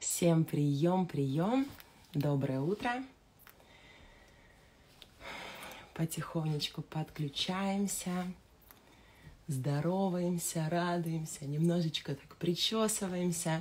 Всем прием. Доброе утро. Потихонечку подключаемся, здороваемся, радуемся, немножечко так причесываемся.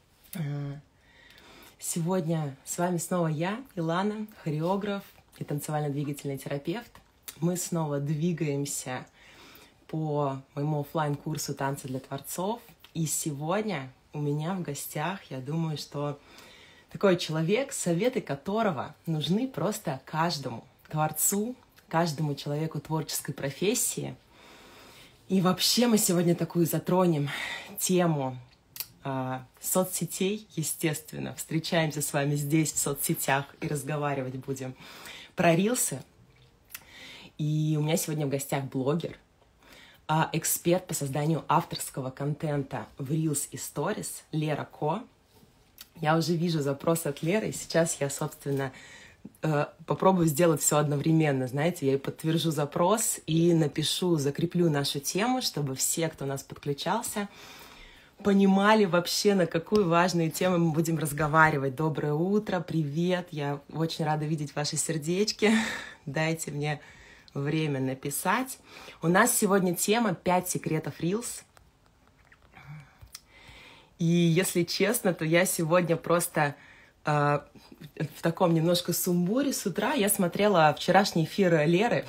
Сегодня с вами снова я, Илана, хореограф и танцевально-двигательный терапевт. Мы снова двигаемся по моему офлайн-курсу «Танцы для творцов». И сегодня у меня в гостях, я думаю, что такой человек, советы которого нужны просто каждому творцу, каждому человеку творческой профессии. И вообще мы сегодня такую затронем тему соцсетей, естественно. Встречаемся с вами здесь, в соцсетях, и разговаривать будем про рилсы. И у меня сегодня в гостях блогер, эксперт по созданию авторского контента в Reels и Stories Лера Ко. Я уже вижу запрос от Леры, и сейчас я, собственно, попробую сделать все одновременно. Знаете, я и подтвержу запрос, и напишу, закреплю нашу тему, чтобы все, кто у нас подключался, понимали вообще, на какую важную тему мы будем разговаривать. Доброе утро, привет, я очень рада видеть ваши сердечки. Дайте мне время написать. У нас сегодня тема 5 секретов Reels. И если честно, то я сегодня просто в таком немножко сумбуре с утра. Я смотрела вчерашний эфир Леры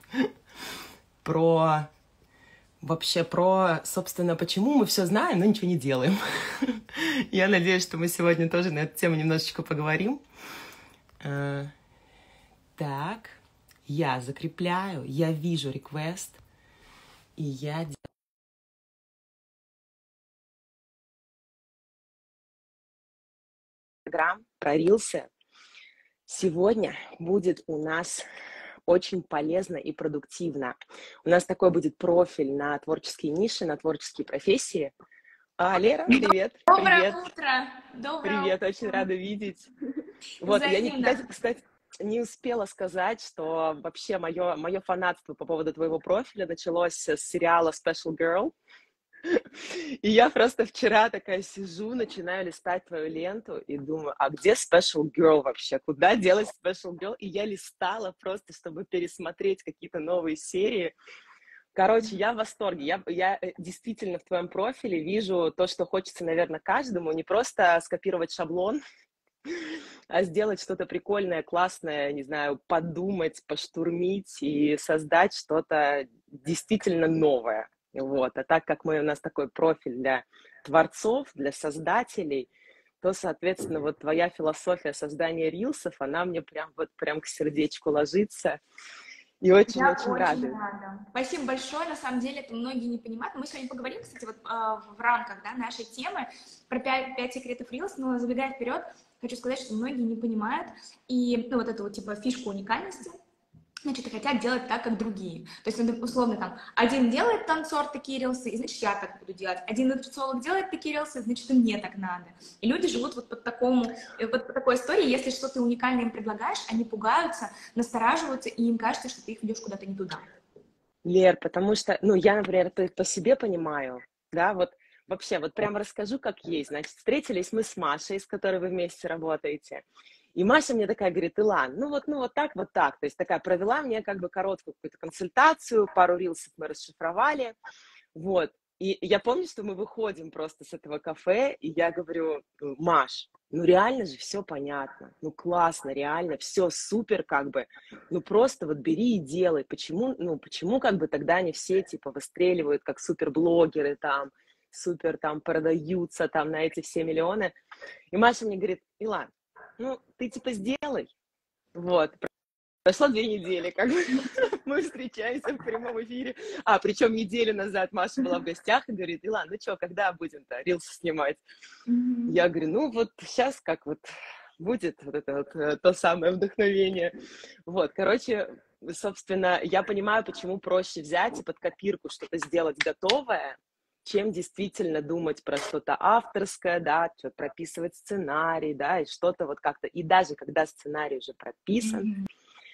про, собственно, почему мы все знаем, но ничего не делаем. Я надеюсь, что мы сегодня тоже на эту тему немножечко поговорим. Так, я закрепляю, я вижу реквест, и я... Про рилсы. Сегодня будет у нас очень полезно и продуктивно. У нас такой будет профиль на творческие ниши, на творческие профессии. Лера, привет. Доброе утро. Привет, очень рада видеть. Вот, я, кстати, не успела сказать, что вообще мое фанатство по поводу твоего профиля началось с сериала Special Girl. И я просто вчера такая сижу, начинаю листать твою ленту и думаю, а где Special Girl вообще? Куда делать Special Girl? И я листала просто, чтобы пересмотреть какие-то новые серии. Короче, я в восторге. Я действительно в твоем профиле вижу то, что хочется, наверное, каждому. Не просто скопировать шаблон, а сделать что-то прикольное, классное, не знаю, подумать, поштурмить и создать что-то действительно новое. Вот. А так как у нас такой профиль для творцов, для создателей, то, соответственно, вот твоя философия создания рилсов, она мне прям к сердечку ложится. И очень-очень радует. Спасибо большое. На самом деле, это многие не понимают. Мы сегодня поговорим, кстати, вот в рамках нашей темы про 5 секретов Reels, но забегая вперед, хочу сказать, что многие не понимают и вот эту вот типа фишку уникальности, значит, хотят делать так, как другие. То есть, условно, там, один делает танцор такие рилсы, и, значит, я так буду делать. Один нутрициолог делает такие рилсы, значит, и мне так надо. И люди живут вот по такой истории. Если что-то уникальное им предлагаешь, они пугаются, настораживаются, и им кажется, что ты их ведешь куда-то не туда. Лер, потому что, я, например, по себе понимаю, да, вот вообще, вот прямо расскажу, как есть. Значит, встретились мы с Машей, с которой вы вместе работаете. И Маша мне такая говорит: Илан, ну вот так. То есть такая провела мне как бы короткую какую-то консультацию, пару рилсов мы расшифровали. Вот. И я помню, что мы выходим просто с этого кафе, и я говорю: Маш, реально же все понятно, классно, реально, все супер как бы, просто вот бери и делай. Почему как бы тогда они все типа выстреливают как суперблогеры там, супер там продаются там на эти все миллионы. И Маша мне говорит: Илан, ты типа сделай. Вот. Прошло 2 недели, как бы мы встречаемся в прямом эфире. Причем неделю назад Маша была в гостях и говорит: Илан, когда будем-то рилсы снимать? Я говорю: вот сейчас как вот будет вот это вот то самое вдохновение. Вот, короче, собственно, я понимаю, почему проще взять и под копирку что-то сделать готовое, чем действительно думать про что-то авторское, да, что-то прописывать сценарий, да, и что-то вот как-то, и даже когда сценарий уже прописан,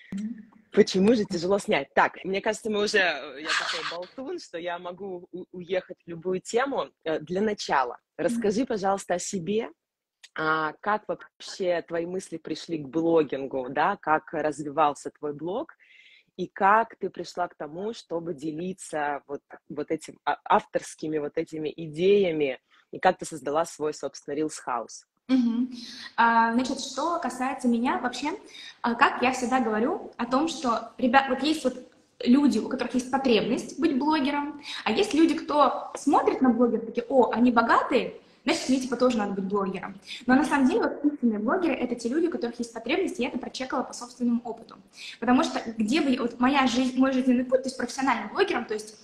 почему же тяжело снять? Так, мне кажется, я такой болтун, что я могу уехать в любую тему. Для начала, расскажи, пожалуйста, о себе, как вообще твои мысли пришли к блогингу, да, как развивался твой блог, и как ты пришла к тому, чтобы делиться вот этим авторскими вот этими идеями, и как ты создала свой, собственно, Reels House? Мгм. Значит, что касается меня вообще, как я всегда говорю о том, что, ребят, вот есть вот люди, у которых есть потребность быть блогером, а есть люди, кто смотрит на блогеров, такие, о, они богатые, значит, мне типа тоже надо быть блогером. Но на самом деле вот истинные блогеры — это те люди, у которых есть потребность, и я это прочекала по собственному опыту. Потому что где бы, вот моя жизнь, мой жизненный путь, то есть профессиональным блогером, то есть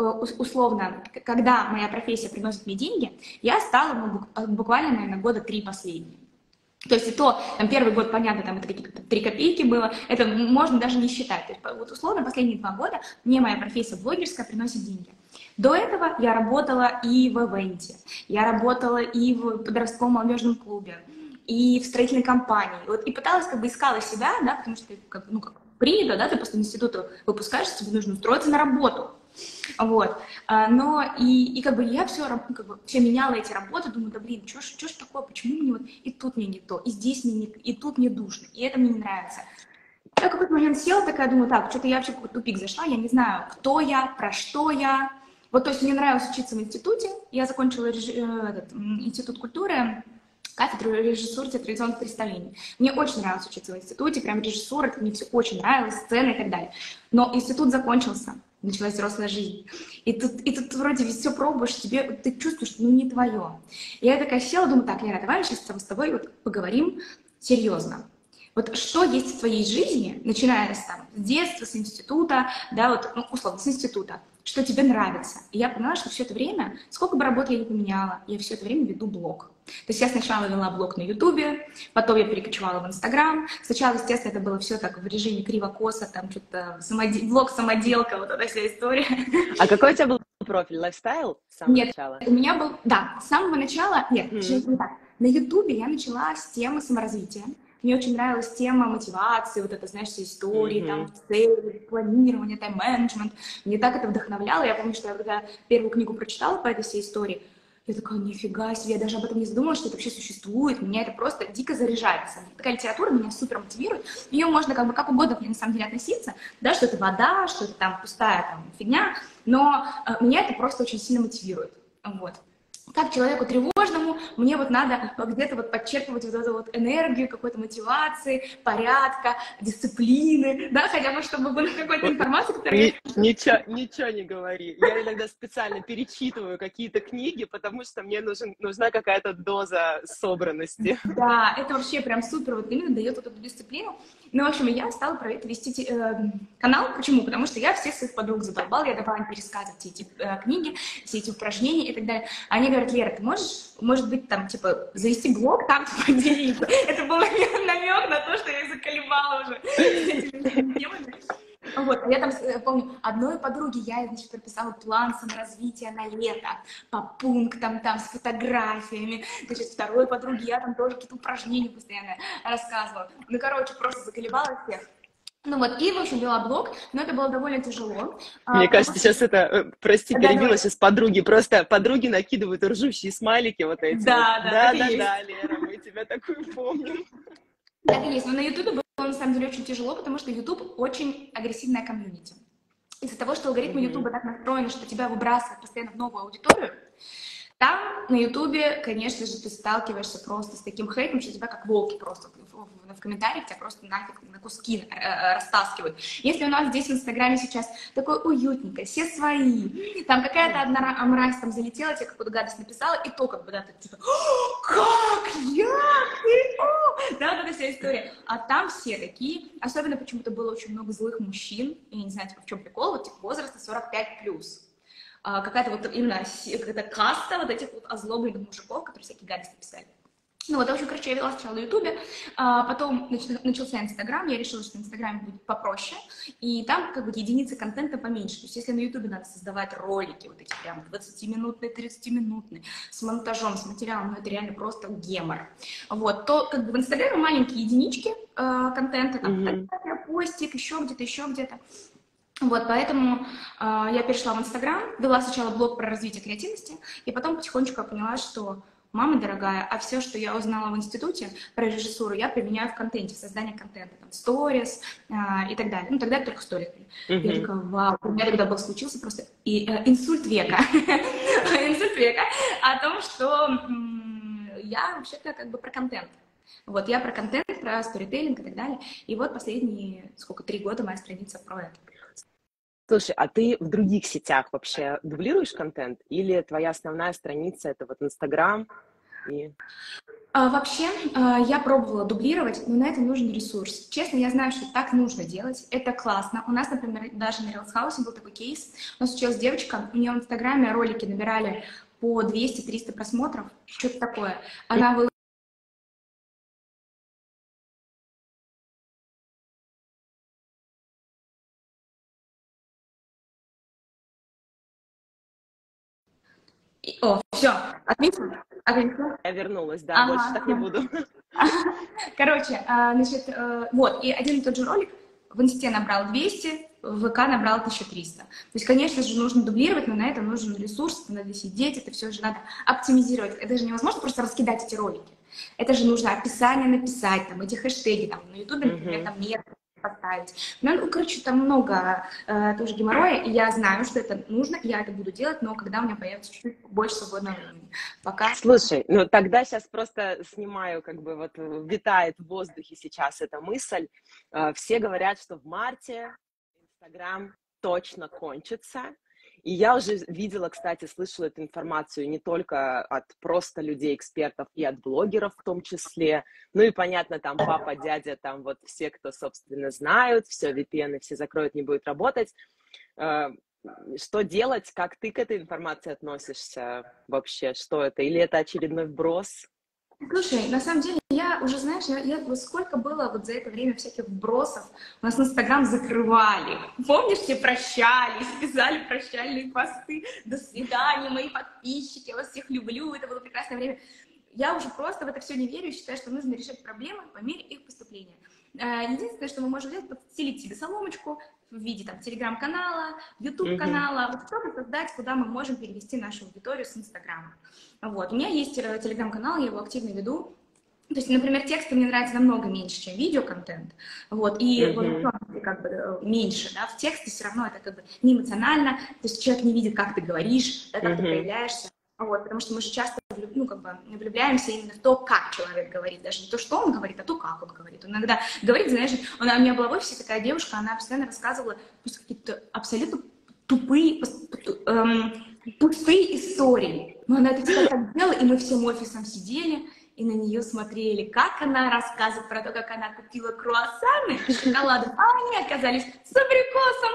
условно, когда моя профессия приносит мне деньги, я стала буквально, наверное, года 3 последние. То есть и то, там, первый год, понятно, там это какие-то 3 копейки было, это можно даже не считать. То есть, вот условно, последние 2 года мне моя профессия блогерская приносит деньги. До этого я работала и в ивенте, я работала и в подростковом молодежном клубе, и в строительной компании. Вот, и пыталась, как бы искала себя, да, потому что, как принято, да, ты после института выпускаешься, тебе нужно устроиться на работу. Вот. Но и как бы я все меняла эти работы, думаю, да блин, что ж такое, почему мне вот и тут мне не то, и здесь мне не, и тут мне душно, и это мне не нравится. Я в какой-то момент села такая, думаю, так, что-то я вообще в какой-то тупик зашла, я не знаю, кто я, про что я. Вот, то есть мне нравилось учиться в институте, я закончила институт культуры, кафедру режиссуры традиционных представлений. Мне очень нравилось учиться в институте, прям режиссура, это мне все очень нравилось, сцены и так далее. Но институт закончился, началась взрослая жизнь. И тут вроде все пробуешь, ты чувствуешь, что не твое. Я такая села, думаю, так, Лера, давай сейчас с тобой вот поговорим серьезно. Вот что есть в твоей жизни, начиная с детства, с института, да, вот, условно, с института, что тебе нравится. И я поняла, что все это время, сколько бы работы я не поменяла, я все это время веду блог. То есть я сначала вела блог на Ютубе, потом я перекочевала в Инстаграм. Сначала, естественно, это было все так в режиме криво-косо, там что-то блог-самоделка, вот эта вся история. А какой у тебя был профиль? Лайфстайл с самого Нет, начала? у меня был, да, с самого начала, нет, не так. На Ютубе я начала с темы саморазвития. Мне очень нравилась тема мотивации, вот это, знаешь, все истории, там, цели, планирование, тайм-менеджмент. Мне так это вдохновляло. Я помню, что я когда первую книгу прочитала по этой всей истории, я такая, нифига себе, я даже об этом не задумывала, что это вообще существует. Меня это просто дико заряжается. Такая литература меня супер мотивирует. Ее можно как угодно к ней на самом деле относиться, да, что это вода, что это там пустая там, фигня, но меня это просто очень сильно мотивирует. Вот. Как человеку тревожному, мне вот надо где-то вот подчерпывать вот эту вот энергию, какой-то мотивации, порядка, дисциплины, да, хотя бы чтобы была какая-то информация, которая... Ничего не говори. Я иногда специально перечитываю какие-то книги, потому что мне нужна какая-то доза собранности. Да, это вообще прям супер, вот именно дает вот эту дисциплину. Ну, в общем, я стала про это вести канал. Почему? Потому что я всех своих подруг задолбала, я давала им пересказывать все эти книги, все эти упражнения и так далее. Они говорят, Лера, ты можешь, может быть, там, типа, завести блог, там поделиться? Это был намек на то, что я их заколебала уже этими темами. Вот, а я там помню, одной подруге я, значит, прописала план саморазвития на лето по пунктам, там, с фотографиями. Значит, второй подруге я там тоже какие-то упражнения постоянно рассказывала. Ну, короче, просто заколебала всех. Ну вот, и, в общем, вела блог, но это было довольно тяжело. Мне кажется, сейчас прости, перебила, сейчас подруги накидывают ржущие смайлики вот эти. Да, Лера, мы тебя такую помним. Так и есть, но на Ютубе было, на самом деле, очень тяжело, потому что Ютуб очень агрессивная комьюнити. Из-за того, что алгоритмы Ютуба так настроены, что тебя выбрасывают постоянно в новую аудиторию, там на Ютубе, конечно же, ты сталкиваешься просто с таким хейтом, что тебя как волки просто в комментариях тебя просто нафиг на куски растаскивают. Если у нас здесь в Инстаграме сейчас такое уютненько, все свои, там какая-то одна мразь там залетела, тебе какую-то гадость написала, и то как бы, да, ты типа, как я? Да, вот эта вся история. А там все такие, особенно почему-то было очень много злых мужчин, я не знаю, типа, в чем прикол, вот типа возраста 45+. Какая-то вот именно какая-то каста вот этих вот озлобленных мужиков, которые всякие гадости писали. Ну вот, в общем, короче, я вела сначала на Ютубе, потом начался Инстаграм, я решила, что Инстаграм будет попроще, и там как бы единицы контента поменьше. То есть если на Ютубе надо создавать ролики, вот такие прям 20-минутные, 30-минутные, с монтажом, с материалом, ну это реально просто гемор. Вот, то как бы в Инстаграме маленькие единички контента, там, фотография, постик, еще где-то. Вот, поэтому я перешла в Инстаграм, вела сначала блог про развитие креативности, и потом потихонечку я поняла, что мама дорогая, а все, что я узнала в институте про режиссуру, я применяю в контенте, в создании контента, там, сторис и так далее. Ну, тогда только сторис. Я такая, вау, у меня тогда был случился просто инсульт века. Инсульт века о том, что я вообще-то как бы про контент. Вот, я про контент, про сторителлинг и так далее. И вот последние, 3 года моя страница про это. Слушай, а ты в других сетях вообще дублируешь контент? Или твоя основная страница — это вот Инстаграм? Вообще, я пробовала дублировать, но на это нужен ресурс. Честно, я знаю, что так нужно делать. Это классно. У нас, например, даже на Reels House был такой кейс. У нас училась девочка, у нее в Инстаграме ролики набирали по 200-300 просмотров, что-то такое. Она О, все, отлично. Отлично. Я вернулась, да, Ага. больше так не буду. Короче, значит, вот, и один и тот же ролик в Инсте набрал 200, в ВК набрал 1300. То есть, конечно же, нужно дублировать, но на это нужен ресурс, надо сидеть, это все же надо оптимизировать. Это же невозможно просто раскидать эти ролики. Это же нужно описание написать, там, эти хэштеги, там, на Ютубе, например, там, нет, поставить. Ну, короче, там много тоже геморроя, и я знаю, что это нужно, и я это буду делать, но когда у меня появится чуть-чуть больше свободного времени. Пока... Слушай, ну тогда сейчас просто снимаю, как бы вот витает в воздухе сейчас эта мысль. Все говорят, что в марте Инстаграм точно кончится. И я уже видела, кстати, слышала эту информацию не только от просто людей, экспертов, и от блогеров в том числе. Ну и понятно, там папа, дядя, там вот все, кто, собственно, знают, все, VPN все закроют, не будет работать. Что делать? Как ты к этой информации относишься вообще? Что это? Или это очередной вброс? Слушай, на самом деле, я уже, знаешь, вот сколько было вот за это время всяких вбросов, у нас Инстаграм закрывали. Помнишь, все прощались, писали прощальные посты, до свидания, мои подписчики, я вас всех люблю, это было прекрасное время. Я уже просто в это все не верю и считаю, что нужно решать проблемы по мере их поступления. Единственное, что мы можем сделать, подстелить себе соломочку в виде там телеграм-канала, ютуб-канала, вот что-то создать, куда мы можем перевести нашу аудиторию с Инстаграма. Вот. У меня есть телеграм-канал, я его активно веду. То есть, например, тексты мне нравятся намного меньше, чем видеоконтент. Вот. И вот, как бы меньше, да, в тексте все равно это как бы не эмоционально, то есть человек не видит, как ты говоришь, да, как ты проявляешься. Вот, потому что мы же часто влюбляемся именно в то, как человек говорит, даже не то, что он говорит, а то, как он говорит. Он иногда говорит, знаешь, у меня была в офисе такая девушка, она постоянно рассказывала какие-то абсолютно тупые, пустые истории. Но она это всегда так делала, и мы всем офисом сидели и на нее смотрели, как она рассказывает про то, как она купила круассаны, шоколады, а они оказались с абрикосом.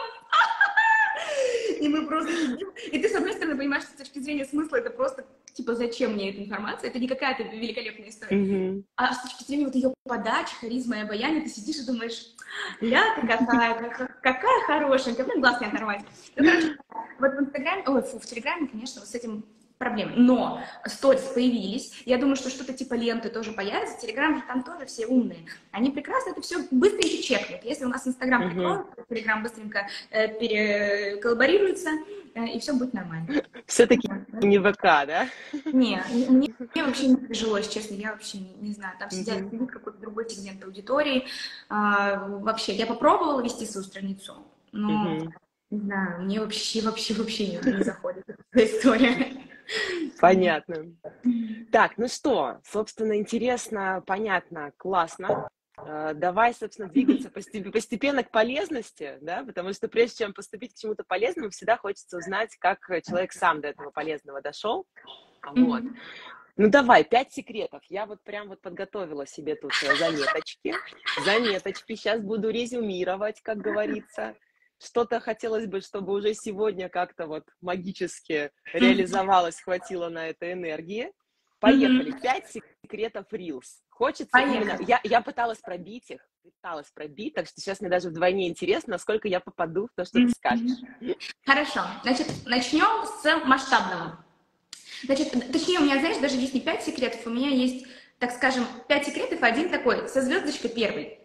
И мы просто сидим. И ты, с одной стороны, понимаешь, что с точки зрения смысла это просто, типа, зачем мне эта информация? Это не какая-то великолепная история. А с точки зрения вот ее подачи, харизмы и обаяния, ты сидишь и думаешь, ля ты какая хорошенькая, блин, глаз не оторвать. Ну, короче, вот в Инстаграме, в Телеграме, конечно, вот с этим проблемы. Но сторис появились. Я думаю, что что-то типа ленты тоже появится. Телеграм же там тоже все умные. Они прекрасно это все быстренько чекнут. Если у нас Инстаграм прикроют, то Телеграм быстренько переколлаборируется, и все будет нормально. Все-таки не ВК, да? Не, мне вообще не тяжело, если честно. Я вообще не знаю. Там сидят какой-то другой сегмент аудитории. Вообще, я попробовала вести свою страницу, но... Не знаю, мне вообще не заходит эта история. Понятно. Так, ну что, собственно, интересно, понятно, классно. Давай, собственно, двигаться постепенно к полезности, да, потому что прежде чем поступить к чему-то полезному, всегда хочется узнать, как человек сам до этого полезного дошел. Вот. Ну давай, 5 секретов. Я вот прям вот подготовила себе тут заметочки. Сейчас буду резюмировать, как говорится. Что-то хотелось бы, чтобы уже сегодня как-то вот магически реализовалось, хватило на это энергии. Поехали. 5 секретов Reels. Хочется именно... Я пыталась пробить их, так что сейчас мне даже вдвойне интересно, насколько я попаду в то, что ты скажешь. Хорошо. Значит, начнем с масштабного. Значит, точнее, у меня, знаешь, даже есть не 5 секретов, у меня есть, так скажем, 5 секретов, один такой, со звездочкой первый.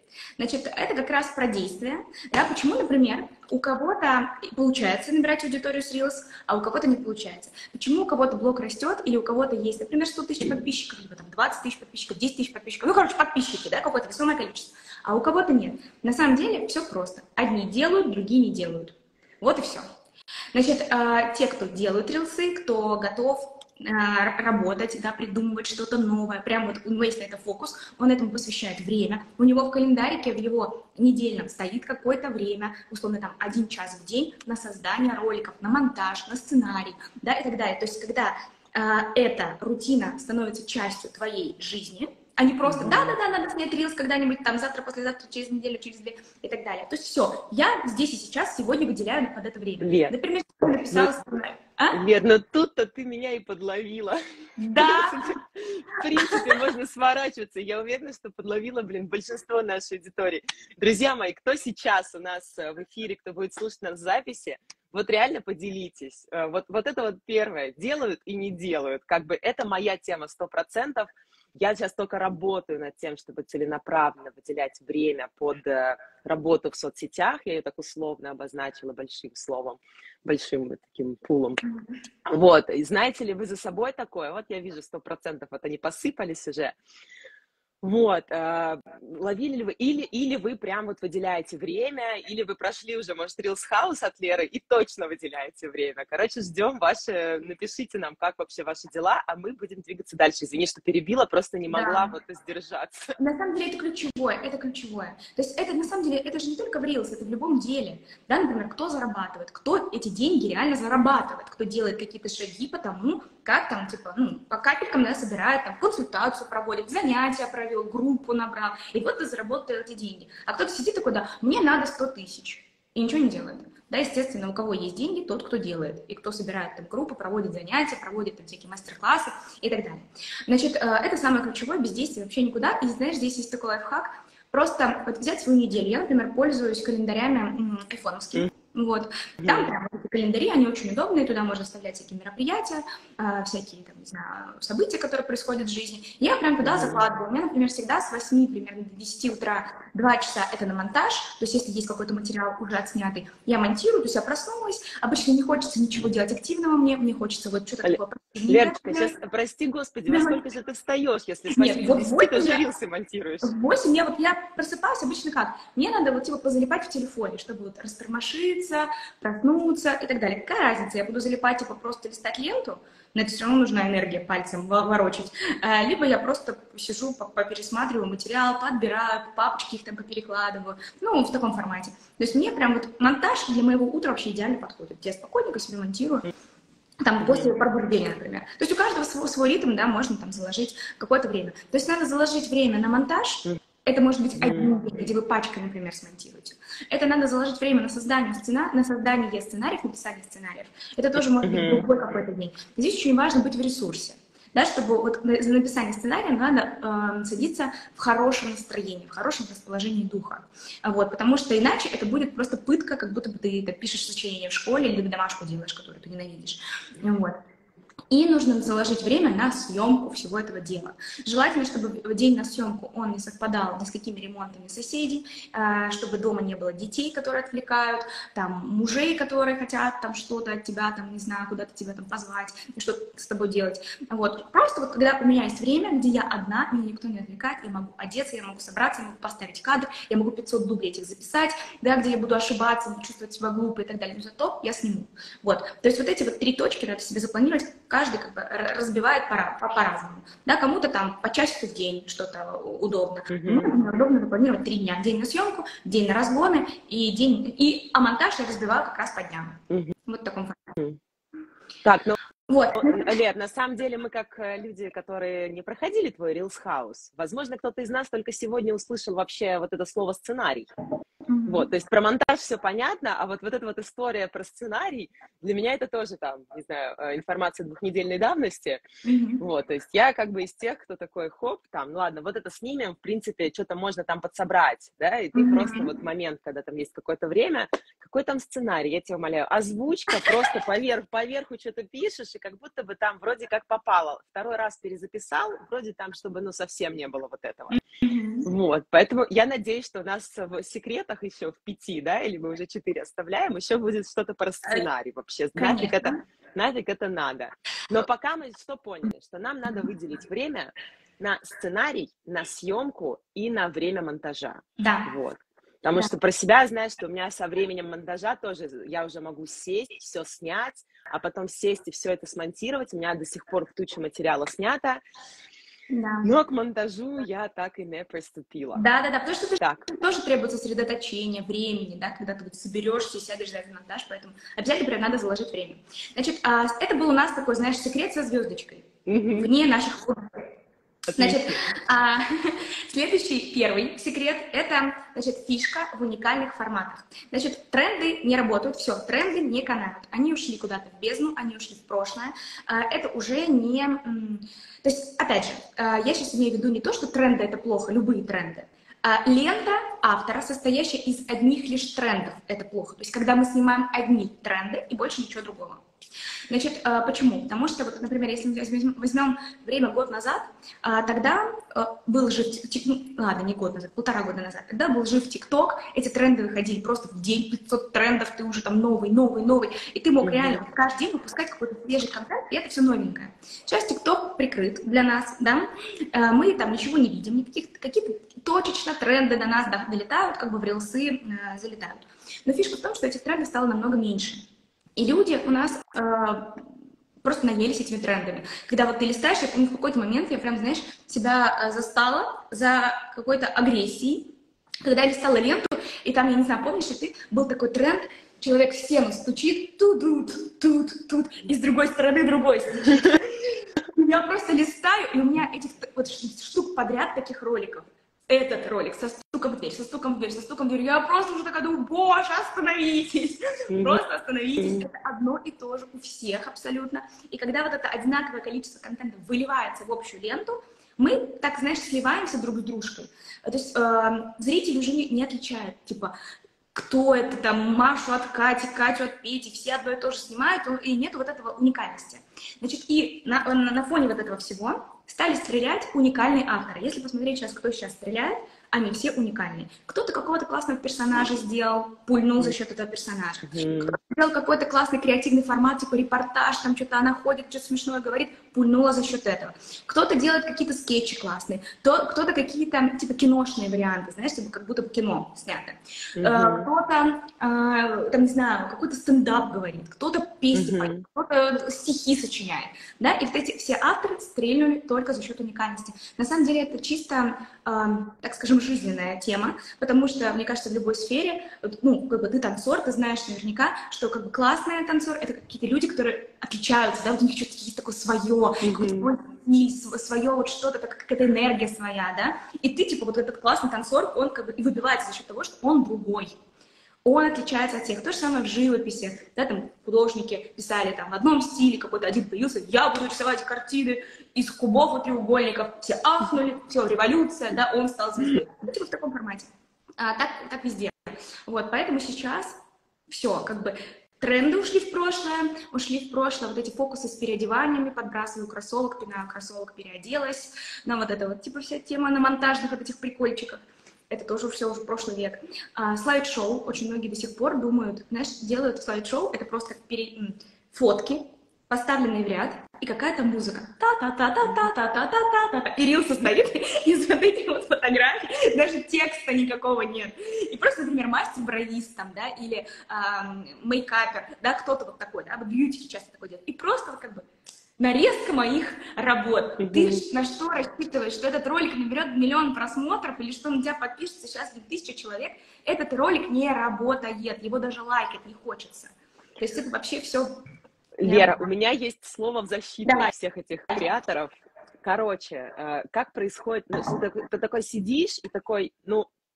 Значит, это как раз про действия, да, почему, например, у кого-то получается набирать аудиторию с Reels, а у кого-то не получается. Почему у кого-то блог растет, или у кого-то есть, например, 100 тысяч подписчиков, либо там 20 тысяч подписчиков, 10 тысяч подписчиков, ну, короче, подписчики, да, какое-то весомое количество, а у кого-то нет. На самом деле все просто. Одни делают, другие не делают. Вот и все. Значит, те, кто делают рилсы, кто готов работать, да, придумывать что-то новое, прям вот у него есть на это фокус, он этому посвящает время, у него в календарике, в его недельном стоит какое-то время, условно там 1 час в день на создание роликов, на монтаж, на сценарий, да, и так далее. То есть, когда эта рутина становится частью твоей жизни, а не просто, да-да-да, надо снять рилс когда-нибудь, там, завтра, послезавтра, через неделю, через 2, и так далее. То есть все, я здесь и сейчас, сегодня выделяю под это время. Лер, Например, написала сценарий. Лер, но тут-то ты меня и подловила. Да. В принципе, можно сворачиваться. Я уверена, что подловила, большинство нашей аудитории. Друзья мои, кто сейчас у нас в эфире, кто будет слушать нас в записи, вот реально поделитесь. Вот это вот первое. Делают и не делают. Как бы это моя тема 100%. Я сейчас только работаю над тем, чтобы целенаправленно выделять время под работу в соцсетях. Я ее так условно обозначила большим словом, большим таким пулом. Вот. И знаете ли вы за собой такое? Вот я вижу 100%, вот они посыпались уже. Вот, ловили ли вы, или вы прям вот выделяете время, или вы прошли уже, может, Reels House от Леры и точно выделяете время. Короче, ждем ваши, напишите нам, как вообще ваши дела, а мы будем двигаться дальше. Извини, что перебила, просто не могла вот сдержаться. На самом деле это ключевое, это ключевое. То есть это на самом деле, это же не только в Reels, это в любом деле. Да, например, кто зарабатывает, кто эти деньги реально зарабатывает, кто делает какие-то шаги по тому, как там, типа, по капелькам, да, собирает, там, консультацию проводит, занятия провел, группу набрал, и вот ты заработал эти деньги. А кто-то сидит такой, да, мне надо 100 тысяч, и ничего не делает. Да, естественно, у кого есть деньги, тот, кто делает, и кто собирает там группы, проводит занятия, проводит там всякие мастер-классы и так далее. Значит, это самое ключевое, без действия вообще никуда. И знаешь, здесь есть такой лайфхак, просто вот взять свою неделю. Я, например, пользуюсь календарями айфоновскими. Вот. Там прям эти календари, они очень удобные, туда можно вставлять всякие мероприятия, всякие, там, не знаю, события, которые происходят в жизни. Я прям туда закладываю. У меня, например, всегда с 8 примерно до 10 утра 2 часа это на монтаж, то есть если есть какой-то материал уже отснятый, я монтирую, то есть я проснулась, обычно не хочется ничего делать активного мне хочется вот что-то такое. Лерочка, сейчас, прости господи, во сколько же ты встаешь, если с 8 до 10 ты же рилсы монтируешь? В 8 я просыпаюсь обычно как? Мне надо вот типа позалипать в телефоне, чтобы вот растормошиться, проснуться и так далее. Какая разница? Я буду залипать, типа просто листать ленту, но это все равно нужна энергия пальцем ворочать. Либо я просто сижу, попересматриваю материал, подбираю, папочки их там поперекладываю. Ну, в таком формате. То есть мне прям вот монтаж для моего утра вообще идеально подходит. Я спокойненько себе монтирую. Там после пробуждения, например. То есть у каждого свой ритм, да, можно там заложить какое-то время. То есть надо заложить время на монтаж. Это может быть один день, где вы пачкой, например, смонтируете. Это надо заложить время на создание сценариев, написание сценариев. Это тоже может быть другой какой-то день. Здесь очень важно быть в ресурсе. Да, чтобы вот за написание сценария надо садиться в хорошем настроении, в хорошем расположении духа. Вот, потому что иначе это будет просто пытка, как будто бы ты пишешь сочинение в школе или домашку делаешь, которую ты ненавидишь. Вот. И нужно заложить время на съемку всего этого дела. Желательно, чтобы день на съемку он не совпадал ни с какими ремонтами соседей, чтобы дома не было детей, которые отвлекают, там, мужей, которые хотят там что-то от тебя, там, не знаю, куда-то тебя там позвать, что-то с тобой делать. Вот. Просто вот когда у меня есть время, где я одна, меня никто не отвлекает, я могу одеться, я могу собраться, я могу поставить кадр, я могу 500 дублей этих записать, да, где я буду ошибаться, буду чувствовать себя глупо и так далее, но зато я сниму. Вот. То есть вот эти вот 3 точки надо себе запланировать, каждый как бы разбивает по-разному. Да, кому-то там по часу в день что-то удобно. Мне удобно запланировать 3 дня. День на съемку, день на разгоны, а монтаж я разбиваю как раз по дням. Вот в таком формате. Так, ну, вот. Лер, на самом деле мы как люди, которые не проходили твой Reels House, возможно, кто-то из нас только сегодня услышал вообще вот это слово «сценарий». Вот, то есть про монтаж все понятно, а вот эта вот история про сценарий, для меня это тоже там, не знаю, информация двухнедельной давности. Вот, то есть я как бы из тех, кто такой, хоп, там, ну ладно, вот это снимем, в принципе, что-то можно там подсобрать, да, и ты просто вот момент, когда там есть какое-то время, какой там сценарий, я тебя умоляю, озвучка, просто поверху что-то пишешь, и как будто бы там вроде как попало. Второй раз перезаписал, вроде там, чтобы, ну, совсем не было вот этого. Вот, поэтому я надеюсь, что у нас в секретах еще в 5, да, или мы уже 4 оставляем, еще будет что-то про сценарий вообще. Нафиг это надо. Но пока мы что поняли? Что нам надо выделить время на сценарий, на съемку и на время монтажа. Да. Вот. Потому что про себя знаю, что у меня со временем монтажа тоже, я уже могу сесть, все снять, а потом сесть и все это смонтировать. У меня до сих пор туча материала снята. Да. Но к монтажу я так и не приступила. Да, потому что тоже требуется сосредоточение, времени, да, когда ты вот соберешься и сядешь за этот монтаж, поэтому обязательно прям надо заложить время. Значит, это был у нас такой, знаешь, секрет со звездочкой, вне наших функций. Значит, следующий, первый секрет – это, значит, фишка в уникальных форматах. Значит, тренды не работают, все, тренды не канают. Они ушли куда-то в бездну, они ушли в прошлое. Это уже не… То есть, опять же, я сейчас имею в виду не то, что тренды – это плохо, любые тренды. Лента автора, состоящая из одних лишь трендов, это плохо. То есть, когда мы снимаем одни тренды и больше ничего другого. Значит, почему? Потому что, вот, например, если мы возьмем время год назад, тогда был жив, ладно, не год назад, 1,5 года назад, тогда был жив ТикТок, эти тренды выходили просто в день, 500 трендов, ты уже там новый, и ты мог реально каждый день выпускать какой-то свежий контент, и это все новенькое. Сейчас ТикТок прикрыт для нас, да, мы там ничего не видим, никаких, какие-то точечно тренды до нас долетают, как бы в рилсы залетают. Но фишка в том, что этих трендов стало намного меньше. И люди у нас просто наелись этими трендами. Когда вот ты листаешь, я помню, в какой-то момент я прям, знаешь, себя застала за какой-то агрессией, когда я листала ленту, и там, я не знаю, помнишь ли ты, был такой тренд, человек в стену стучит, тут, и с другой стороны другой стучит. Я просто листаю, и у меня этих вот штук подряд таких роликов. Этот ролик со стуком в дверь, со стуком в дверь, со стуком в дверь. Я просто уже такая думаю, боже, остановитесь. Просто остановитесь. Это одно и то же у всех абсолютно. И когда вот это одинаковое количество контента выливается в общую ленту, мы, так, знаешь, сливаемся друг с дружкой. То есть зрители уже не отличают, типа, кто это там, Машу от Кати, Катю от Пети, все одно и то же снимают, и нету вот этого уникальности. Значит, и на фоне вот этого всего стали стрелять уникальные авторы. Если посмотреть сейчас, кто сейчас стреляет, они все уникальные. Кто-то какого-то классного персонажа сделал, пульнул за счет этого персонажа. Кто-то сделал какой-то классный креативный формат, типа репортаж, там что-то она ходит, что-то смешное говорит, пульнула за счет этого. Кто-то делает какие-то скетчи классные, кто-то какие-то типа киношные варианты, знаешь, типа как будто бы кино снято. Кто-то, там, не знаю, какой-то стендап говорит, кто-то песни поет, кто-то стихи сочиняет. Да? И вот эти все авторы стрельнули только за счет уникальности. На самом деле это чисто, так скажем, жизненная тема, потому что, мне кажется, в любой сфере, ну, как бы ты танцор, ты знаешь наверняка, что как бы классный танцор — это какие-то люди, которые отличаются, да, вот у них что-то есть такое свое, свое вот что-то, какая-то энергия своя, да, и ты, типа, вот этот классный танцор, он как бы и выбивается за счет того, что он другой. Он отличается от всех. То же самое в живописи. Да, там художники писали там в одном стиле, какой-то один появился, я буду рисовать картины из кубов и треугольников. Все ахнули, все, революция, да, он стал звездой. Ну, типа в таком формате. Так везде. Вот, поэтому сейчас все, как бы тренды ушли в прошлое, вот эти фокусы с переодеваниями, подбрасываю кроссовок, пинаю кроссовок, переоделась, на вот это вот, типа вся тема на монтажных вот этих прикольчиках. Это тоже все уже прошлый век. Слайд-шоу. Очень многие до сих пор думают, знаешь, делают слайд-шоу, это просто фотки, поставленные в ряд, и какая-то музыка. Та-та-та-та-та-та-та-та-та-та. И рилс состоит из вот этих вот фотографий, даже текста никакого нет. И просто, например, мастер-бровист там, да, или мейкапер, да, кто-то вот такой, да, бьютики часто такое делают. И просто вот как бы нарезка моих работ. Ты на что рассчитываешь, что этот ролик наберет 1 миллион просмотров, или что на тебя подпишется сейчас 1000 человек? Этот ролик не работает, его даже лайкать не хочется. То есть это вообще все... Лера, у меня есть слово в защиту всех этих креаторов. Короче, как происходит, ну, ты такой сидишь и такой, ну,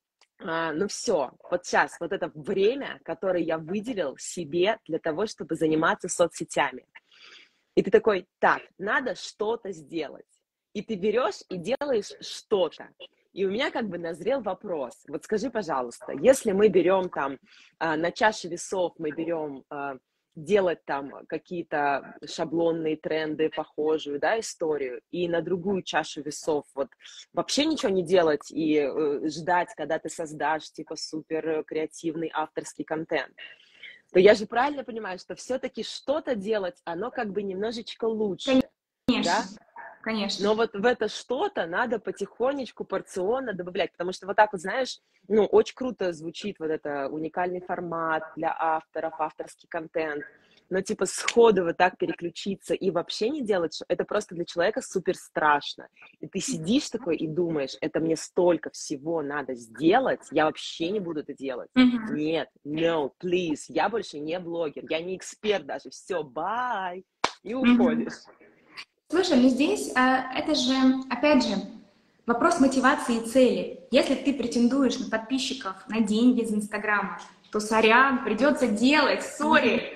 ну все, вот сейчас, вот это время, которое я выделил себе для того, чтобы заниматься соцсетями. И ты такой, так, надо что-то сделать. И ты берешь и делаешь что-то. И у меня как бы назрел вопрос. Вот скажи, пожалуйста, если мы берем там на чаше весов, мы берем делать там какие-то шаблонные тренды, похожую, да, историю, и на другую чашу весов вот вообще ничего не делать и ждать, когда ты создашь типа супер креативный авторский контент, то я же правильно понимаю, что все-таки что-то делать, оно как бы немножечко лучше, Конечно, да? конечно. Но вот в это что-то надо потихонечку, порционно добавлять, потому что вот так вот, знаешь, ну, очень круто звучит вот это уникальный формат для авторов, авторский контент, но типа сходу вот так переключиться и вообще не делать, это просто для человека супер страшно. И ты сидишь такой и думаешь, это мне столько всего надо сделать, я вообще не буду это делать. Мгм. Нет, no, please, я больше не блогер, я не эксперт даже, все, bye, и Мгм. уходишь. Слушай, ну здесь это же, опять же, вопрос мотивации и цели. Если ты претендуешь на подписчиков, на деньги из Инстаграма, то сорян, придется делать, сори.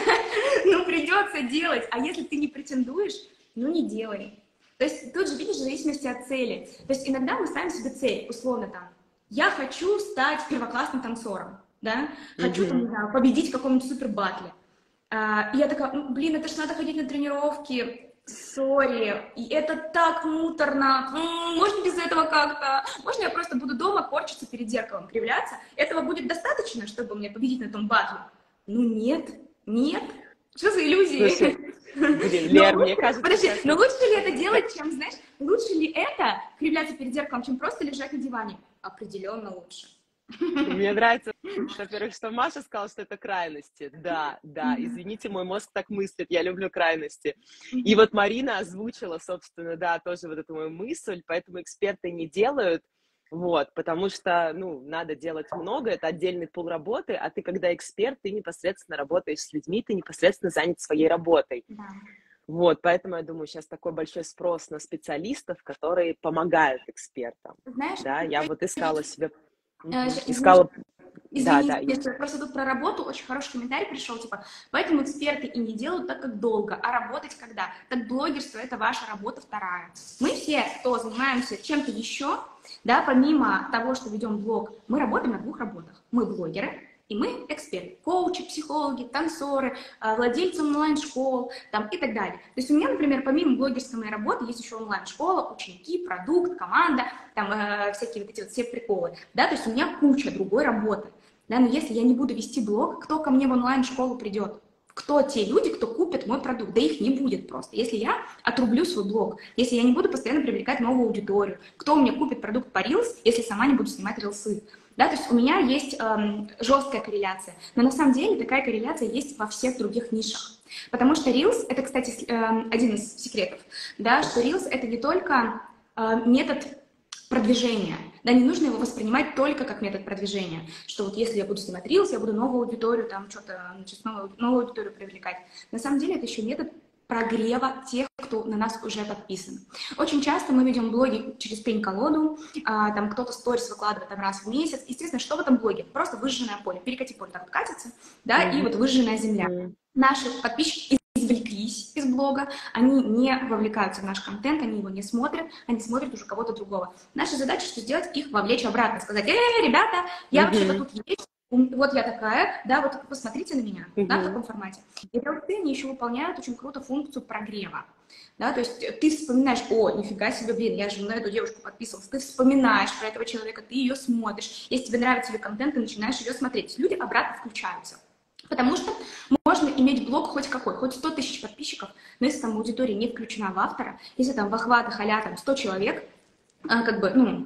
Ну, придется делать. А если ты не претендуешь, ну, не делай. То есть тут же, видишь, в зависимости от цели. То есть иногда мы ставим себе цель, условно там, я хочу стать первоклассным танцором, да, хочу там, не знаю, победить в каком-нибудь супер батле. И я такая, ну, блин, это ж надо ходить на тренировки, сори, и это так муторно, можно без этого как-то, можно я просто буду дома корчиться перед зеркалом, кривляться, этого будет достаточно, чтобы мне победить на том батле? Ну нет, нет, что за иллюзии? Слушай, блин, Но Лер, мне лучше, кажется, подожди, сейчас но вот... лучше ли это делать, чем, знаешь, лучше ли это кривляться перед зеркалом, чем просто лежать на диване? Определенно лучше. Мне нравится, во-первых, что Маша сказала, что это крайности. Да, да, извините, мой мозг так мыслит, я люблю крайности. И вот Марина озвучила, собственно, да, тоже вот эту мою мысль, поэтому эксперты не делают, вот, потому что, ну, надо делать много, это отдельный пул работы, а ты, когда эксперт, ты непосредственно работаешь с людьми, ты непосредственно занят своей работой. Да. Вот, поэтому я думаю, сейчас такой большой спрос на специалистов, которые помогают экспертам. Знаешь, Да, я вот искала себе, извини, искала, да, извини, да, если просто тут про работу очень хороший комментарий пришел, типа, поэтому эксперты и не делают так, как долго, а работать когда? Так блогерство — это ваша работа вторая. Мы все, кто занимаемся чем-то еще, да, помимо того, что ведем блог, мы работаем на двух работах. Мы блогеры, и мы эксперты, коучи, психологи, танцоры, владельцы онлайн-школ там, и так далее. То есть у меня, например, помимо блогерской моей работы есть еще онлайн-школа, ученики, продукт, команда, там всякие вот эти вот все приколы. Да? То есть у меня куча другой работы. Да? Но если я не буду вести блог, кто ко мне в онлайн-школу придет? Кто те люди, кто купит мой продукт? Да их не будет просто. Если я отрублю свой блог, если я не буду постоянно привлекать новую аудиторию, кто мне купит продукт по Reels, если сама не буду снимать рилсы? Да, то есть у меня есть жесткая корреляция, но на самом деле такая корреляция есть во всех других нишах. Потому что Reels, это, кстати, один из секретов, да, что Reels это не только метод продвижения, да, не нужно его воспринимать только как метод продвижения, что вот если я буду снимать Reels, я буду новую аудиторию, там что-то, новую аудиторию привлекать. На самом деле это еще метод прогрева тех, кто на нас уже подписан. Очень часто мы ведем блоги через пень-колоду, там кто-то сторис выкладывает там раз в месяц. Естественно, что в этом блоге? Просто выжженное поле. Перекати поле так вот катится, да, и вот выжженная земля. Наши подписчики извлеклись из блога, они не вовлекаются в наш контент, они его не смотрят, они смотрят уже кого-то другого. Наша задача, что сделать их вовлечь обратно, сказать, ребята, я вообще-то тут есть, вот я такая, да, вот посмотрите на меня, да, в таком формате. И ЛТ они еще выполняют очень круто функцию прогрева. Да, то есть ты вспоминаешь, о, нифига себе, блин, я же на эту девушку подписывалась, ты вспоминаешь про этого человека, ты ее смотришь, если тебе нравится ее контент, ты начинаешь ее смотреть, люди обратно включаются. Потому что можно иметь блог хоть какой, хоть 100 тысяч подписчиков, но если там аудитория не включена в автора, если там в охватах а-ля там 100 человек, как бы, ну,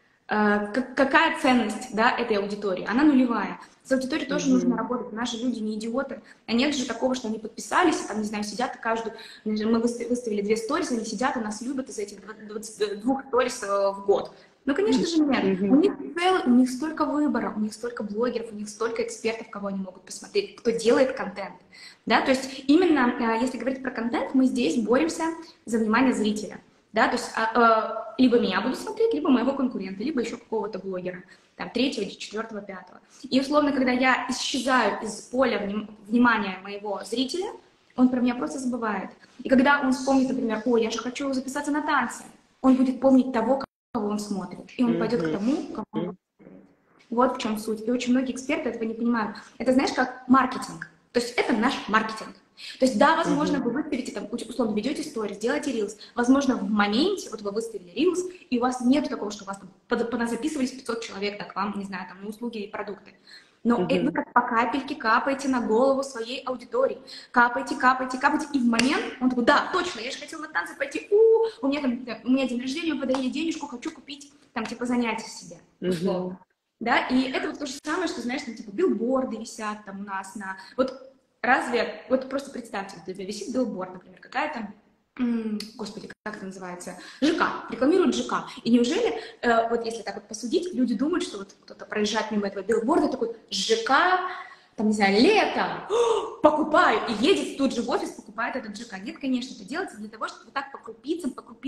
какая ценность, да, этой аудитории? Она нулевая. С аудиторией тоже нужно работать. Наши люди не идиоты. А нет же такого, что они подписались, и там, не знаю, сидят и каждую... Мы выставили 2 сторис, они сидят и нас любят из этих 22 сторис в год. Ну, конечно же, нет. У них столько выбора, у них столько блогеров, у них столько экспертов, кого они могут посмотреть, кто делает контент. Да? То есть именно, если говорить про контент, мы здесь боремся за внимание зрителя. да, то есть либо меня будут смотреть, либо моего конкурента, либо еще какого-то блогера, там, третьего, четвертого, пятого. И условно, когда я исчезаю из поля внимания моего зрителя, он про меня просто забывает. И когда он вспомнит, например, ой, я же хочу записаться на танцы, он будет помнить того, кого он смотрит, и он пойдет к тому, кому он смотрит. Вот в чем суть. И очень многие эксперты этого не понимают. Это, знаешь, как маркетинг. То есть это наш маркетинг. То есть, да, возможно, вы выставите, там, условно, ведете сторис, делаете рилс. Возможно, в моменте, вот вы выставили рилс, и у вас нет такого, что у вас там записывались 500 человек, так, вам, не знаю, там, на услуги и продукты. Но вы как по капельке капаете на голову своей аудитории. Капаете, капаете, капаете, и в момент он такой, да, точно, я же хотел на танцы пойти, у меня день рождения, вы подарили денежку, хочу купить, там, типа, занятия себе, условно. Да, и это вот то же самое, что, знаешь, там, типа, билборды висят там у нас на... Вот разве... Вот просто представьте, вот висит билборд, например, какая-то... Господи, как это называется? ЖК, рекламируют ЖК. И неужели, вот если так вот посудить, люди думают, что вот кто-то проезжает мимо этого билборда, такой, ЖК, там, не знаю, лето, покупаю, и едет тут же в офис, покупает этот ЖК. Нет, конечно, это делается для того, чтобы вот так по крупицам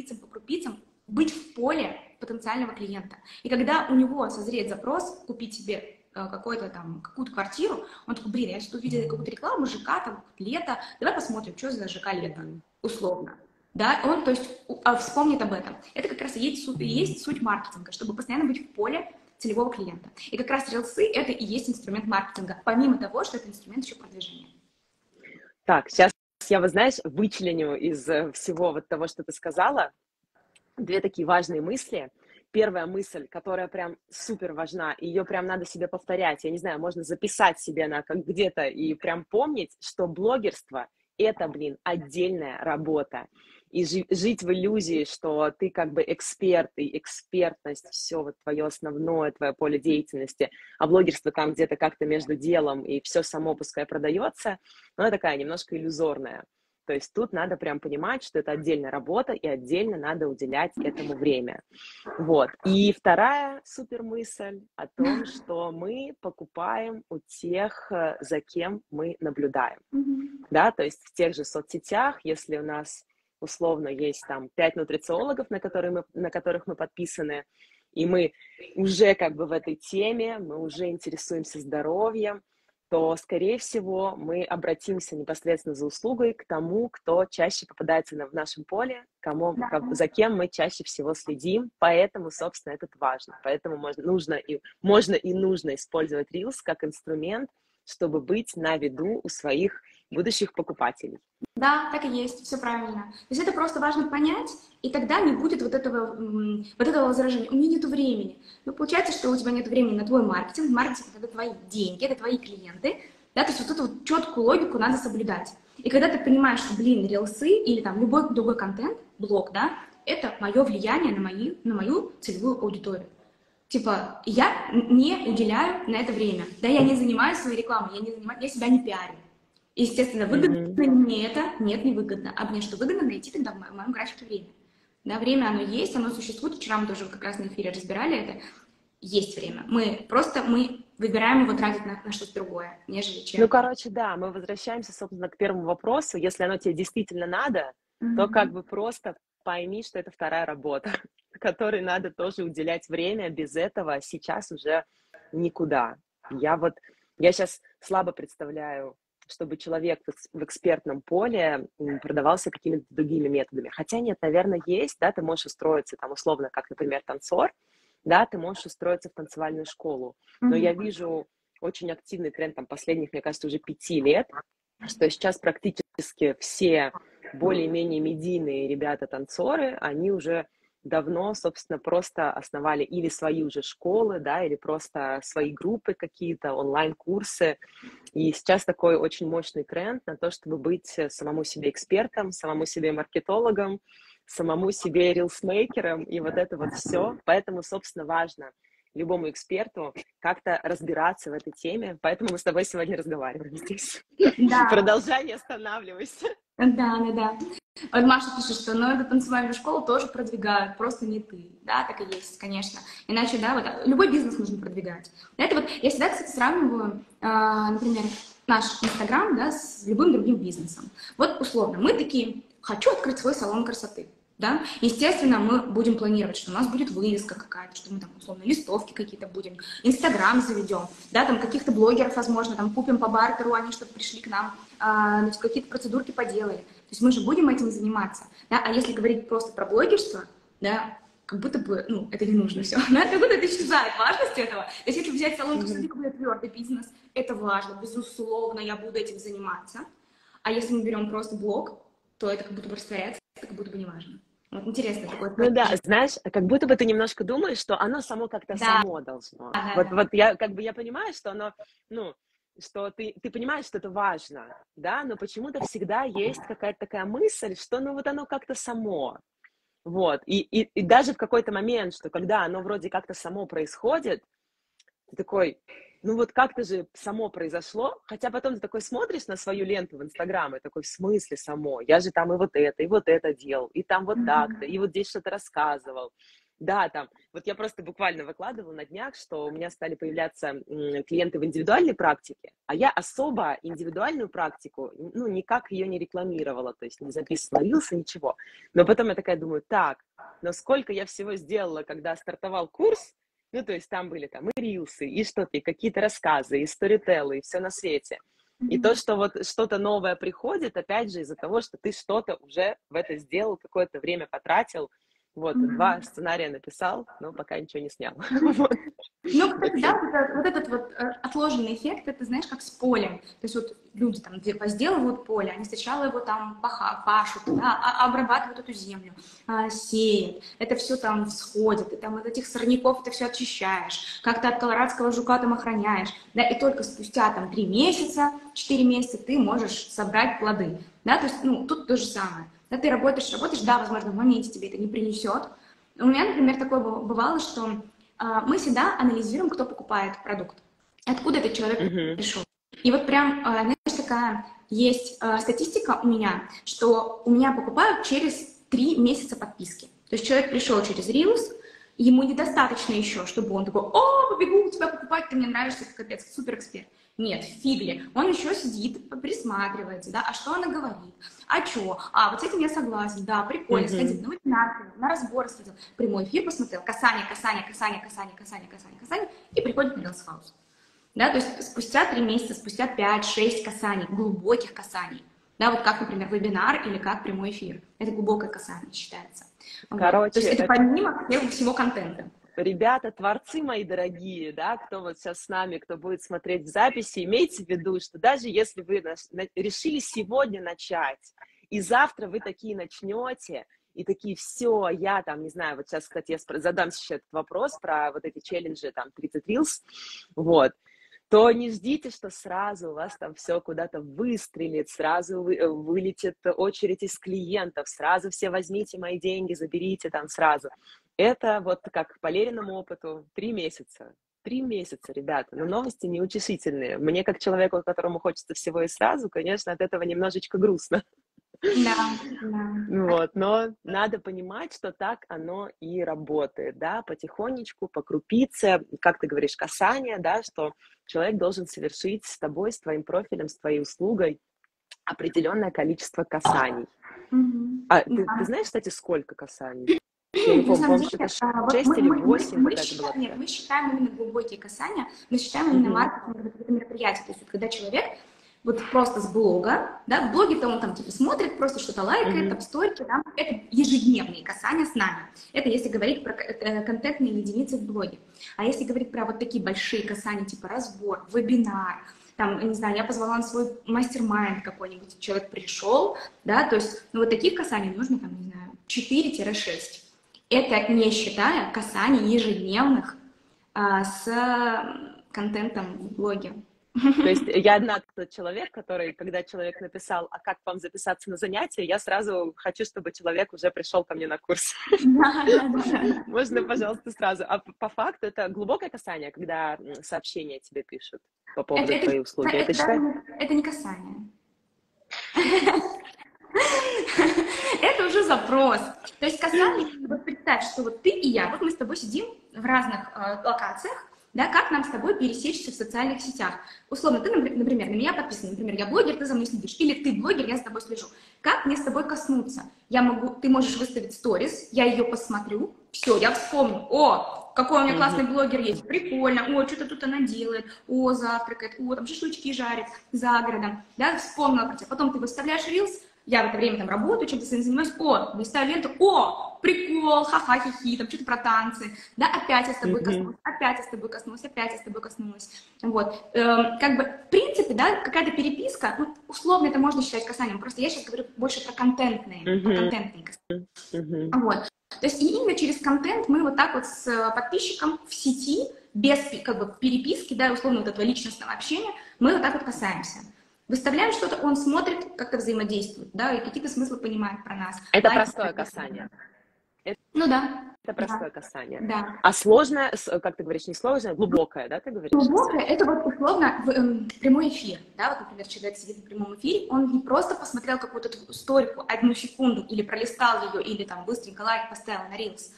быть в поле потенциального клиента. И когда у него созреет запрос купить себе какую-то квартиру, он такой, блин, я что-то увидела какую-то рекламу, ЖК, там, лето, давай посмотрим, что за ЖК лето, условно. Да, он, то есть, вспомнит об этом. Это как раз и есть суть маркетинга, чтобы постоянно быть в поле целевого клиента. И как раз рилсы — это и есть инструмент маркетинга, помимо того, что это инструмент еще продвижения. Так, сейчас я, вот знаешь, вычленю из всего вот того, что ты сказала, две такие важные мысли. Первая мысль, которая прям супер важна, и ее прям надо себе повторять, я не знаю, можно записать себе на как где-то и прям помнить, что блогерство — это, отдельная работа. И жить в иллюзии, что ты как бы эксперт, и экспертность, все вот твое основное, твое поле деятельности, а блогерство там где-то как-то между делом, и все само пускай продается, но она такая немножко иллюзорная. То есть тут надо прям понимать, что это отдельная работа, и отдельно надо уделять этому время. Вот. И вторая супер мысль о том, что мы покупаем у тех, за кем мы наблюдаем. Да, то есть в тех же соцсетях, если у нас условно есть там 5 нутрициологов, на которых мы подписаны, и мы уже как бы в этой теме, мы уже интересуемся здоровьем, то, скорее всего, мы обратимся непосредственно за услугой к тому, кто чаще попадается в нашем поле, за кем мы чаще всего следим, поэтому, собственно, это важно. Поэтому можно и нужно использовать Reels как инструмент, чтобы быть на виду у своих будущих покупателей. Да, так и есть, все правильно. То есть это просто важно понять, и тогда не будет вот этого возражения. У меня нет времени. Ну, получается, что у тебя нет времени на твой маркетинг. Маркетинг — это твои деньги, это твои клиенты. Да, то есть вот эту вот четкую логику надо соблюдать. И когда ты понимаешь, что, рилсы или там любой другой контент, блог, да, это мое влияние на мою целевую аудиторию. Типа, я не уделяю на это время. Да, я не занимаюсь своей рекламой, я себя не пиарю. Естественно, выгодно мне это? Нет, не выгодно. А мне что, выгодно найти тогда в моем графике время? Да, время оно есть, оно существует. Вчера мы тоже как раз на эфире разбирали это. Есть время. Мы выбираем его тратить на что-то другое, нежели чем... Ну, короче, да, мы возвращаемся, собственно, к первому вопросу. Если оно тебе действительно надо, то как бы просто пойми, что это вторая работа, которой надо тоже уделять время. Без этого сейчас уже никуда. Я сейчас слабо представляю, чтобы человек в экспертном поле продавался какими-то другими методами. Хотя нет, наверное, есть, да, ты можешь устроиться там условно, как, например, танцор, да, ты можешь устроиться в танцевальную школу. Но я вижу очень активный тренд там последних, мне кажется, уже 5 лет, что сейчас практически все более-менее медийные ребята-танцоры, они уже давно, собственно, просто основали или свои уже школы, да, или просто свои группы какие-то, онлайн-курсы. И сейчас такой очень мощный тренд на то, чтобы быть самому себе экспертом, самому себе маркетологом, самому себе рилсмейкером, и вот это вот все. Поэтому, собственно, важно любому эксперту как-то разбираться в этой теме. Поэтому мы с тобой сегодня разговариваем здесь. Да. Продолжай, не останавливайся. Да. Вот Маша пишет, что эту танцевальную школу тоже продвигают, просто не ты. Да, так и есть, конечно. Иначе, да, вот любой бизнес нужно продвигать. Это вот, я всегда, кстати, сравниваю, например, наш Инстаграм, да, с любым другим бизнесом. Вот, условно, мы такие, хочу открыть свой салон красоты. Да? Естественно, мы будем планировать, что у нас будет вывеска какая-то, что мы там, условно, листовки какие-то будем, Инстаграм заведем, да, там каких-то блогеров, возможно, там купим по бартеру, они чтобы пришли к нам, какие-то процедурки поделали. То есть мы же будем этим заниматься, да, а если говорить просто про блогерство, да, как будто бы, ну, это не нужно все, да, как будто это исчезает важность этого. То есть если взять салон красоты как твердый бизнес, это важно, безусловно, я буду этим заниматься. А если мы берем просто блог, то это как будто бы растворяется, это как будто бы не важно. Вот интересно такое. Ну да, знаешь, как будто бы ты немножко думаешь, что оно само как-то Да, само должно. да. Вот я как бы я понимаю, что оно, ну, что ты понимаешь, что это важно, да, но почему-то всегда есть какая-то такая мысль, что ну вот оно как-то само. Вот. И даже в какой-то момент, что когда оно вроде как-то само происходит, ты такой, ну вот как-то же само произошло, хотя потом ты такой смотришь на свою ленту в Инстаграм и такой, в смысле само? Я же там и вот это делал, и там вот так-то, и вот здесь что-то рассказывал. Да, там, вот я просто буквально выкладывала на днях, что у меня стали появляться клиенты в индивидуальной практике, а я особо индивидуальную практику, ну, никак ее не рекламировала, то есть не записывала рилсы, ничего. Но потом я такая думаю, так, но сколько я всего сделала, когда стартовал курс, ну, то есть там были там и рилсы, и что-то, и какие-то рассказы, и сторителлы, и все на свете. И то, что вот что-то новое приходит, опять же, из-за того, что ты что-то уже в это сделал, какое-то время потратил, вот, 2 сценария написал, но пока ничего не снял. Ну, кстати, да, вот этот вот отложенный эффект, это, знаешь, как с полем. То есть вот люди там возделывают поле, они сначала его там пашут, да, обрабатывают эту землю, сеют, это все там всходит, и там от этих сорняков это все очищаешь, как-то от колорадского жука там охраняешь, да, и только спустя там 3 месяца, 4 месяца ты можешь собрать плоды, да, то есть, ну, тут то же самое. Да, ты работаешь, да, возможно, в моменте тебе это не принесет. У меня, например, такое бывало, что мы всегда анализируем, кто покупает продукт, откуда этот человек пришел. И вот прям, знаешь, такая есть статистика у меня, что у меня покупают через 3 месяца подписки. То есть человек пришел через Reels, ему недостаточно еще, чтобы он такой, о, побегу у тебя покупать, ты мне нравишься, ты капец, суперэксперт. Нет, фигли. Он еще сидит, присматривается, да, а что она говорит, а что, вот с этим я согласен, да, прикольно, сходил на вебинар, на разбор сходил, прямой эфир посмотрел, касание, и приходит на Reels House. Да, то есть спустя 3 месяца, спустя 5-6 касаний, глубоких касаний, да, вот как, например, вебинар или как прямой эфир, это глубокое касание считается. Короче, вот. То есть это помимо всего контента. Ребята, творцы мои дорогие, да, кто вот сейчас с нами, кто будет смотреть в записи, имейте в виду, что даже если вы решили сегодня начать, и завтра вы такие начнете, и такие, все, я там, не знаю, вот сейчас, кстати, я задам сейчас этот вопрос про вот эти челленджи, там, 30 Reels, вот, то не ждите, что сразу у вас там все куда-то выстрелит, сразу вылетит очередь из клиентов, сразу все возьмите мои деньги, заберите там сразу. Это вот как по Лериному опыту 3 месяца. 3 месяца, ребята, но новости неутешительные. Мне, как человеку, которому хочется всего и сразу, конечно, от этого немножечко грустно. Да. Вот, но надо понимать, что так оно и работает, да, потихонечку, по крупице, как ты говоришь, касание, да, что человек должен совершить с тобой, с твоим профилем, с твоей услугой определенное количество касаний. Ты знаешь, кстати, сколько касаний? Я не помню, по-моему, что-то 6 или 8 какая-то была. Нет, мы считаем именно глубокие касания, мы считаем именно маркетинг, это мероприятие, то есть когда человек вот просто с блога, да, в блоге-то он там типа смотрит, просто что-то лайкает, там стойки, да, это ежедневные касания с нами. Это если говорить про контентные единицы в блоге. А если говорить про вот такие большие касания, типа разбор, вебинар, там, не знаю, я позвала на свой мастер-майнд какой-нибудь, человек пришел, да, то есть, ну, вот таких касаний нужно, там, не знаю, 4-6. Это не считая касаний ежедневных с контентом в блоге. То есть я одна тот человек, который, когда человек написал, а как вам записаться на занятия, я сразу хочу, чтобы человек уже пришел ко мне на курс. Можно, пожалуйста, сразу. А по факту это глубокое касание, когда сообщения тебе пишут по поводу твоей услуги. Это не касание. Это уже запрос. То есть касание, вот представь, что вот ты и я, вот мы с тобой сидим в разных локациях, да, как нам с тобой пересечься в социальных сетях. Условно, ты, например, на меня подписан, например, я блогер, ты за мной следишь, или ты блогер, я за тобой слежу. Как мне с тобой коснуться? Ты можешь выставить сторис, я ее посмотрю, все, я вспомню, о, какой у меня классный блогер есть, прикольно, о, что-то тут она делает, о, завтракает, о, там шашлычки жарит за городом, да, вспомнила про тебя. Потом ты выставляешь рилс, я в это время там работаю, чем-то своим занимаюсь, о, листаю ленту, о, прикол, ха-ха, хи-хи, там что-то про танцы, да, опять я с тобой коснулась, опять я с тобой коснулась, опять я с тобой коснулась, вот. Как бы, в принципе, да, какая-то переписка, ну, условно это можно считать касанием, просто я сейчас говорю больше про контентные касания. Вот. То есть именно через контент мы вот так вот с подписчиком в сети, без как бы переписки, да, условно вот этого личностного общения, мы вот так вот касаемся. Выставляем что-то, он смотрит, как-то взаимодействует, да, и какие-то смыслы понимает про нас. Это простое касание. Ну да. Это простое касание. Да. А сложное, как ты говоришь, не сложное, глубокое, да, ты говоришь? Глубокое, это вот условно прямой эфир, да, вот, например, человек сидит в прямом эфире, он не просто посмотрел какую-то сторику 1 секунду, или пролистал ее, или там быстренько лайк поставил на рилс.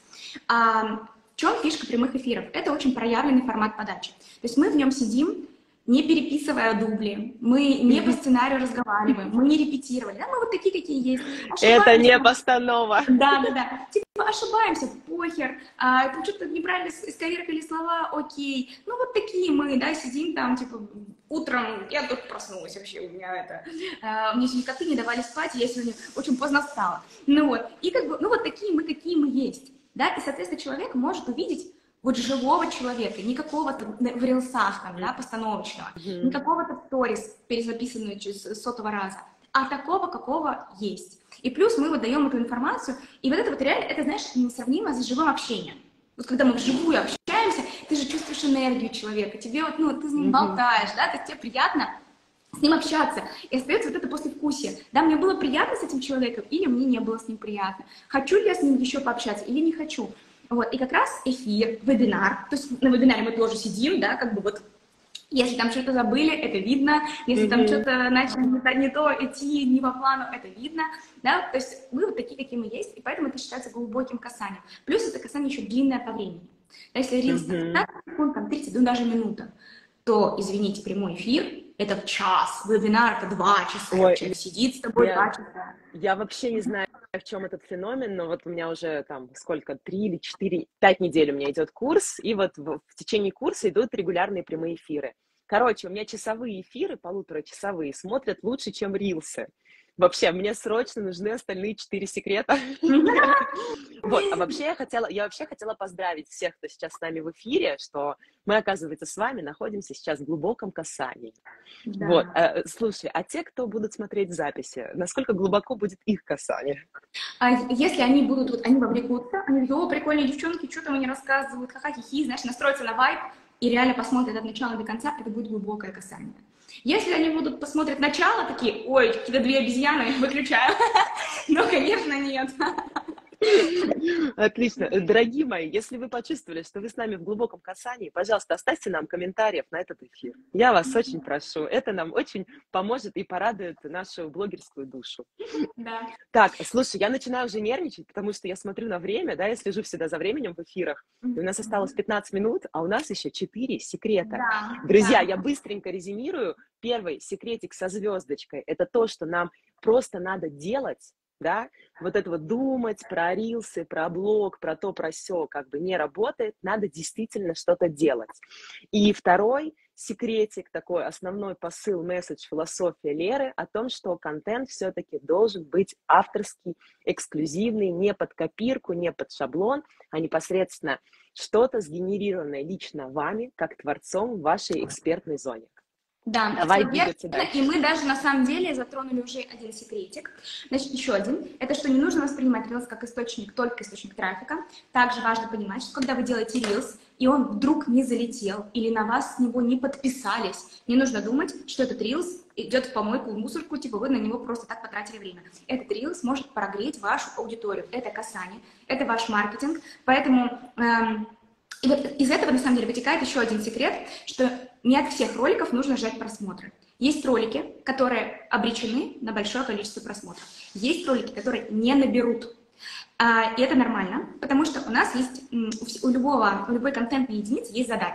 В чем фишка прямых эфиров? Это очень проявленный формат подачи. То есть мы в нем сидим, не переписывая дубли, мы не по сценарию разговариваем, мы не репетировали, да, мы вот такие, какие есть. Это не постанова. Да. Типа ошибаемся, похер, там что-то неправильно исковеркали слова, окей. Ну вот такие мы, да, сидим там, типа, утром, я только проснулась вообще, у меня мне сегодня коты не давали спать, я сегодня очень поздно встала. Ну вот, и как бы, ну вот такие мы, какие мы есть, да, и, соответственно, человек может увидеть вот живого человека, не какого-то в рилсах, там, да, постановочного, не какого-то в сторис, перезаписанного через 100-го раза, а такого, какого есть. И плюс мы вот даем эту информацию, и вот это вот реально, это, знаешь, несравнимо с живым общением. Вот когда мы вживую общаемся, ты же чувствуешь энергию человека, тебе вот, ну, ты с ним болтаешь, да, то есть тебе приятно с ним общаться, и остается вот это послевкусие. Да, мне было приятно с этим человеком, или мне не было с ним приятно. Хочу ли я с ним еще пообщаться, или не хочу. Вот, и как раз эфир, вебинар, то есть на вебинаре мы тоже сидим, да, как бы вот, если там что-то забыли, это видно, если там что-то начали не то идти, не по плану, это видно, да, то есть мы вот такие, какие мы есть, и поэтому это считается глубоким касанием. Плюс это касание еще длинное по времени. Если рилс 15 секунд, там 30, ну даже минута, то, извините, прямой эфир — это час, вебинар — это 2 часа, человек сидит с тобой 2 часа. Я вообще не знаю, в чем этот феномен, но вот у меня уже там сколько, 3 или 4, 5 недель у меня идет курс, и вот в течение курса идут регулярные прямые эфиры. Короче, у меня часовые эфиры, 1,5-часовые, смотрят лучше, чем рилсы. Вообще, мне срочно нужны остальные 4 секрета. Вот, а вообще я хотела поздравить всех, кто сейчас с нами в эфире, что мы, оказывается, с вами находимся сейчас в глубоком касании. Вот, слушай, а те, кто будут смотреть записи, насколько глубоко будет их касание? Если они будут, вот они вовлекутся, они говорят: о, прикольные девчонки, что там они рассказывают, ха-ха-хи-хи, знаешь, настроятся на вайб и реально посмотрят от начала до конца, это будет глубокое касание. Если они будут посмотреть начало, такие: ой, какие-то 2 обезьяны, выключаю. Ну, конечно, нет. Отлично. Дорогие мои, если вы почувствовали, что вы с нами в глубоком касании, пожалуйста, оставьте нам комментариев на этот эфир. Я вас очень прошу. Это нам очень поможет и порадует нашу блогерскую душу. Да. Так, слушай, я начинаю уже нервничать, потому что я смотрю на время, да, я слежу всегда за временем в эфирах. И у нас осталось 15 минут, а у нас еще 4 секрета. Да, Друзья, я быстренько резюмирую. Первый секретик со звездочкой – это то, что нам просто надо делать, да, вот это вот думать про рилсы, про блог, про то, про сё, как бы не работает, надо действительно что-то делать. И второй секретик, такой основной посыл, месседж, философия Леры о том, что контент все-таки должен быть авторский, эксклюзивный, не под копирку, не под шаблон, а непосредственно что-то сгенерированное лично вами, как творцом в вашей экспертной зоне. Да, давай двигаться дальше. И мы даже на самом деле затронули уже один секретик. Значит, еще один. Это что не нужно воспринимать рилс как источник, только источник трафика. Также важно понимать, что когда вы делаете рилс, и он вдруг не залетел, или на вас с него не подписались, не нужно думать, что этот рилс идет в помойку, в мусорку, типа вы на него просто так потратили время. Этот рилс может прогреть вашу аудиторию. Это касание, это ваш маркетинг. Поэтому... И вот из этого, на самом деле, вытекает еще один секрет, что не от всех роликов нужно ждать просмотра. Есть ролики, которые обречены на большое количество просмотров. Есть ролики, которые не наберут. И это нормально, потому что у нас есть, у любой контентной единицы есть задача.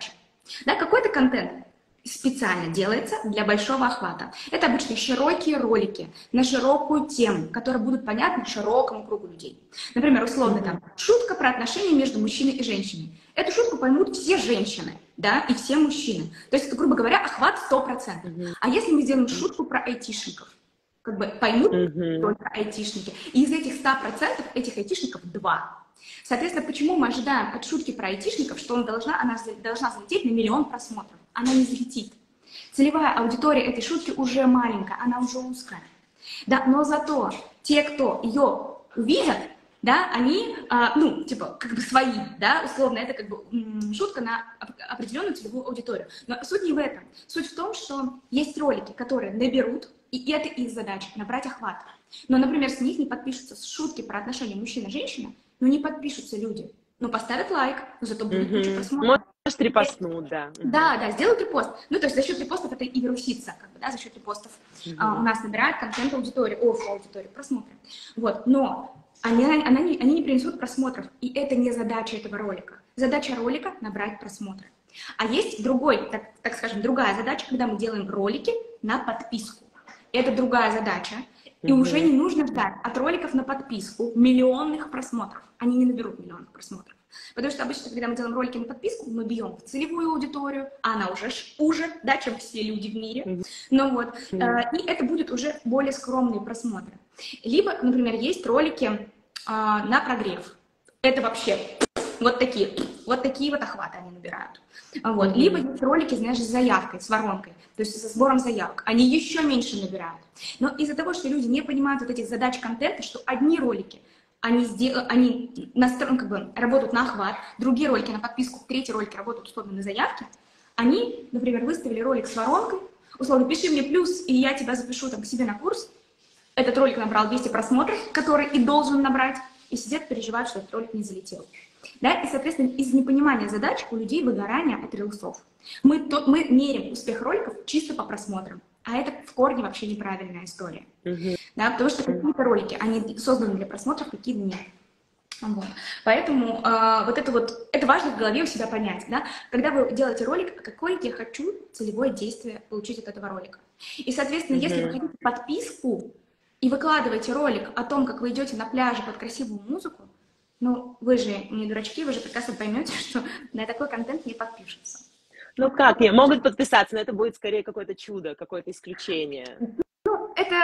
Да, какой-то контент специально делается для большого охвата. Это обычно широкие ролики на широкую тему, которые будут понятны широкому кругу людей. Например, условно там шутка про отношения между мужчиной и женщиной. Эту шутку поймут все женщины, да, и все мужчины. То есть это, грубо говоря, охват 100%. А если мы сделаем шутку про айтишников, как бы поймут только айтишники. И из этих 100% этих айтишников 2. Соответственно, почему мы ожидаем от шутки про айтишников, что она должна залететь на 1 000 000 просмотров? Она не залетит. Целевая аудитория этой шутки уже маленькая, она уже узкая. Да, но зато те, кто ее увидят, да, они, ну, типа, как бы свои, да, условно, это как бы шутка на определенную целевую аудиторию. Но суть не в этом. Суть в том, что есть ролики, которые наберут, и это их задача, набрать охват. Но, например, с них не подпишутся шутки про отношения мужчина-женщина, но не подпишутся люди. Ну, поставят лайк, но зато будет куча просмотров. Может, репостнут, да. Да, сделают репост. Ну, то есть за счет репостов это и вирусится, как бы, да, за счет репостов у нас набирает контент аудитории, аудитории, просмотры. Вот, но они не принесут просмотров, и это не задача этого ролика. Задача ролика — набрать просмотры. А есть другой, так скажем, другая задача, когда мы делаем ролики на подписку. Это другая задача. И уже не нужно ждать от роликов на подписку миллионных просмотров. Они не наберут миллионных просмотров. Потому что обычно, когда мы делаем ролики на подписку, мы бьем в целевую аудиторию, а она уже, да, чем все люди в мире. Ну вот, и это будет уже более скромные просмотры. Либо, например, есть ролики на прогрев. Это вообще вот такие вот охваты они набирают. Вот. Либо есть ролики, знаешь, с заявкой, с воронкой, то есть со сбором заявок. Они еще меньше набирают. Но из-за того, что люди не понимают вот этих задач контента, что одни ролики, они как бы работают на охват, другие ролики на подписку, третьи ролики работают условно на заявки, они, например, выставили ролик с воронкой, условно, пиши мне плюс, и я тебя запишу там к себе на курс. Этот ролик набрал 200 просмотров, который и должен набрать, и сидят, переживают, что этот ролик не залетел. Да? И, соответственно, из непонимания задач у людей выгорание от рилсов. Мы меряем успех роликов чисто по просмотрам, а это в корне вообще неправильная история. Да? Потому что какие-то ролики, они созданы для просмотров, какие-то нет. Вот. Поэтому это важно в голове у себя понять. Да? Когда вы делаете ролик, какое я хочу целевое действие получить от этого ролика. И, соответственно, если вы хотите подписку и выкладываете ролик о том, как вы идете на пляже под красивую музыку, ну, вы же не дурачки, вы же прекрасно поймете, что на такой контент не подпишутся. Ну как, не, могут подписаться, но это будет скорее какое-то чудо, какое-то исключение. Ну, это,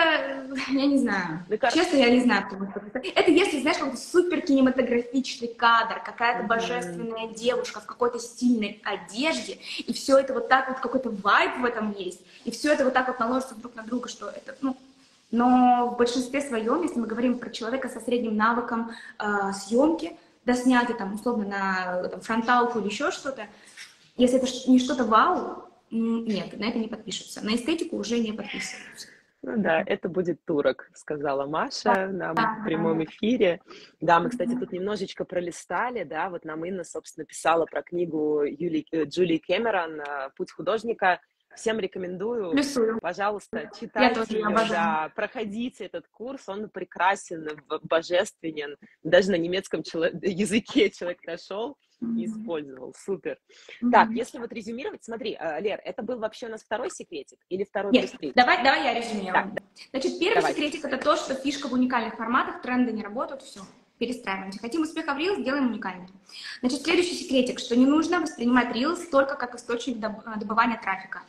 я не знаю, честно, я не знаю, кто будет подписаться. Это если, знаешь, какой-то супер кинематографичный кадр, какая-то божественная девушка в какой-то стильной одежде, и все это вот так вот, какой-то вайб в этом есть, и все это вот так вот наложится друг на друга, что это, ну... Но в большинстве своем, если мы говорим про человека со средним навыком съемки, доснятый там условно на фронталку или еще что-то, если это не что-то вау, нет, на это не подпишутся. На эстетику уже не подписываются. Ну да, это будет турок, сказала Маша нам в прямом эфире. Да, мы, кстати, тут немножечко пролистали, да, вот нам Инна, собственно, писала про книгу Джулии Кэмерон «Путь художника». Всем рекомендую, Плюсую. Пожалуйста, читайте ее, да, проходите этот курс, он прекрасен, божественен, даже на немецком языке человек нашел и использовал, супер. Так, если вот резюмировать, смотри, Лер, это был вообще у нас второй секретик или второй плюс третий? Давай я резюмирую. Значит, первый секретик — это то, что фишка в уникальных форматах, тренды не работают, все. Перестраиваемся. Хотим успеха в Reels, делаем уникальным. Значит, следующий секретик, что не нужно воспринимать Reels только как источник добывания трафика.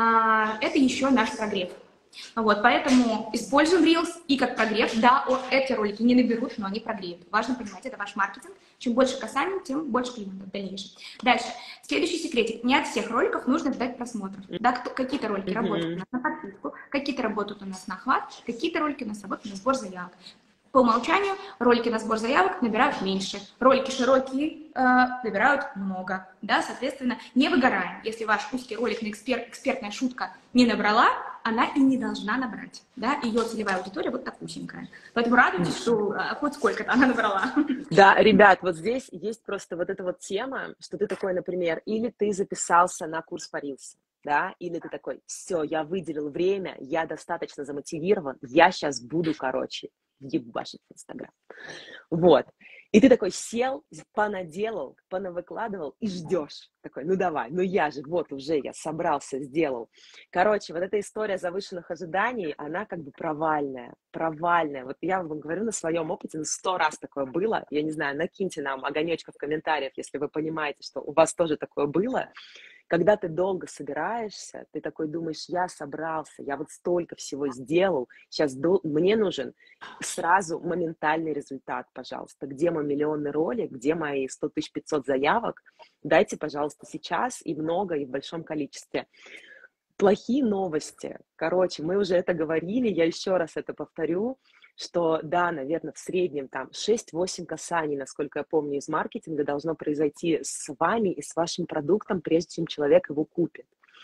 Это еще наш прогрев. Вот, поэтому используем Reels и как прогрев. Да, эти ролики не наберут, но они прогреют. Важно понимать, это ваш маркетинг. Чем больше касаний, тем больше клиентов в дальнейшем. Дальше. Следующий секретик. Не от всех роликов нужно ждать просмотров. Да, какие-то ролики работают у нас на подписку, какие-то работают у нас на охват, какие-то ролики у нас работают на сбор заявок. По умолчанию ролики на сбор заявок набирают меньше, ролики широкие набирают много, да, соответственно, не выгораем. Если ваш узкий ролик на экспертная шутка не набрала, она и не должна набрать, да, ее целевая аудитория вот такусенькая. Поэтому радуйтесь, что хоть сколько-то она набрала. Да, ребят, вот здесь есть просто вот эта вот тема, что ты такой, например, или ты записался на курс по Reels, да, или ты такой, все, я выделил время, я достаточно замотивирован, я сейчас буду, короче, ебашить в Инстаграм. Вот. И ты такой сел, понаделал, понавыкладывал и ждешь. Такой, ну давай, ну я же, вот уже я собрался, сделал. Короче, вот эта история завышенных ожиданий, она как бы провальная, провальная. Вот я вам говорю на своем опыте, 100 раз такое было. Я не знаю, накиньте нам огонечко в комментариях, если вы понимаете, что у вас тоже такое было. Когда ты долго собираешься, ты такой думаешь, я собрался, я вот столько всего сделал, сейчас мне нужен сразу моментальный результат, пожалуйста. Где мой миллионный ролик, где мои 100 500 заявок? Дайте, пожалуйста, сейчас и много, и в большом количестве. Плохие новости. Короче, мы уже это говорили, я еще раз это повторю, что да, наверное, в среднем там 6-8 касаний, насколько я помню, из маркетинга должно произойти с вами и с вашим продуктом, прежде чем человек его купит.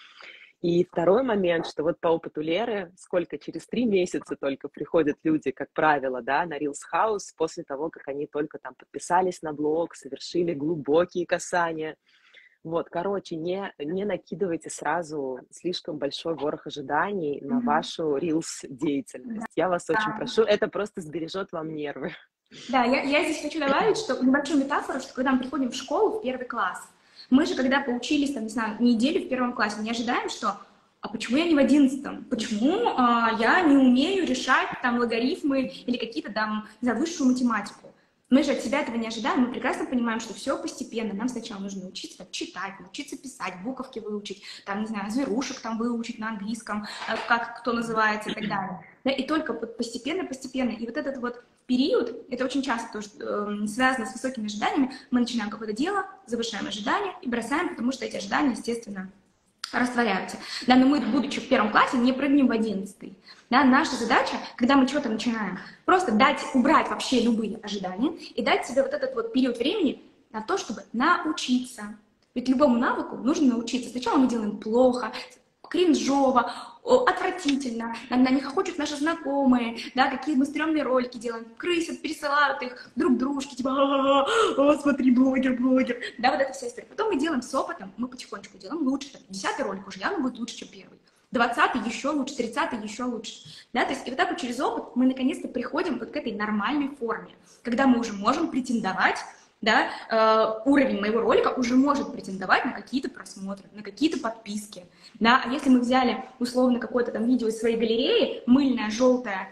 И второй момент, что вот по опыту Леры, сколько через 3 месяца только приходят люди, как правило, да, на Reels House после того, как они только там подписались на блог, совершили глубокие касания. Вот, короче, не накидывайте сразу слишком большой ворох ожиданий на вашу Reels-деятельность. Я вас очень прошу, это просто сбережет вам нервы. Да, я здесь хочу добавить, что небольшую метафору, что когда мы приходим в школу, в первый класс, мы же, когда поучились, там, не знаю, неделю в первом классе, не ожидаем, что а почему я не в 11-м? Почему я не умею решать там логарифмы или какие-то там, не знаю, высшую математику? Мы же от себя этого не ожидаем, мы прекрасно понимаем, что все постепенно. Нам сначала нужно научиться читать, научиться писать, буковки выучить, там, не знаю, зверушек там выучить на английском, как кто называется и так далее. Да, и только постепенно. И вот этот вот период, это очень часто тоже связано с высокими ожиданиями, мы начинаем какое-то дело, завышаем ожидания и бросаем, потому что эти ожидания, естественно, растворяются. Да, но мы, будучи в первом классе, не прыгнем в 11-й. Да, наша задача, когда мы что-то начинаем, просто убрать вообще любые ожидания и дать себе вот этот вот период времени на то, чтобы научиться. Ведь любому навыку нужно научиться. Сначала мы делаем плохо, кринжово, отвратительно, на них хохочут наши знакомые, да, какие мы стрёмные ролики делаем, крысят, пересылают их друг дружке, типа, смотри, блогер, да, вот эта вся история. Потом мы делаем с опытом, мы потихонечку делаем лучше, там, 10-й ролик уже явно будет лучше, чем первый, 20-й еще лучше, 30-й еще лучше, да, то есть и вот так вот через опыт мы наконец-то приходим вот к этой нормальной форме, когда мы уже можем претендовать, да, уровень моего ролика уже может претендовать на какие-то просмотры, на какие-то подписки, да, а если мы взяли условно какое-то там видео из своей галереи, мыльное, желтое,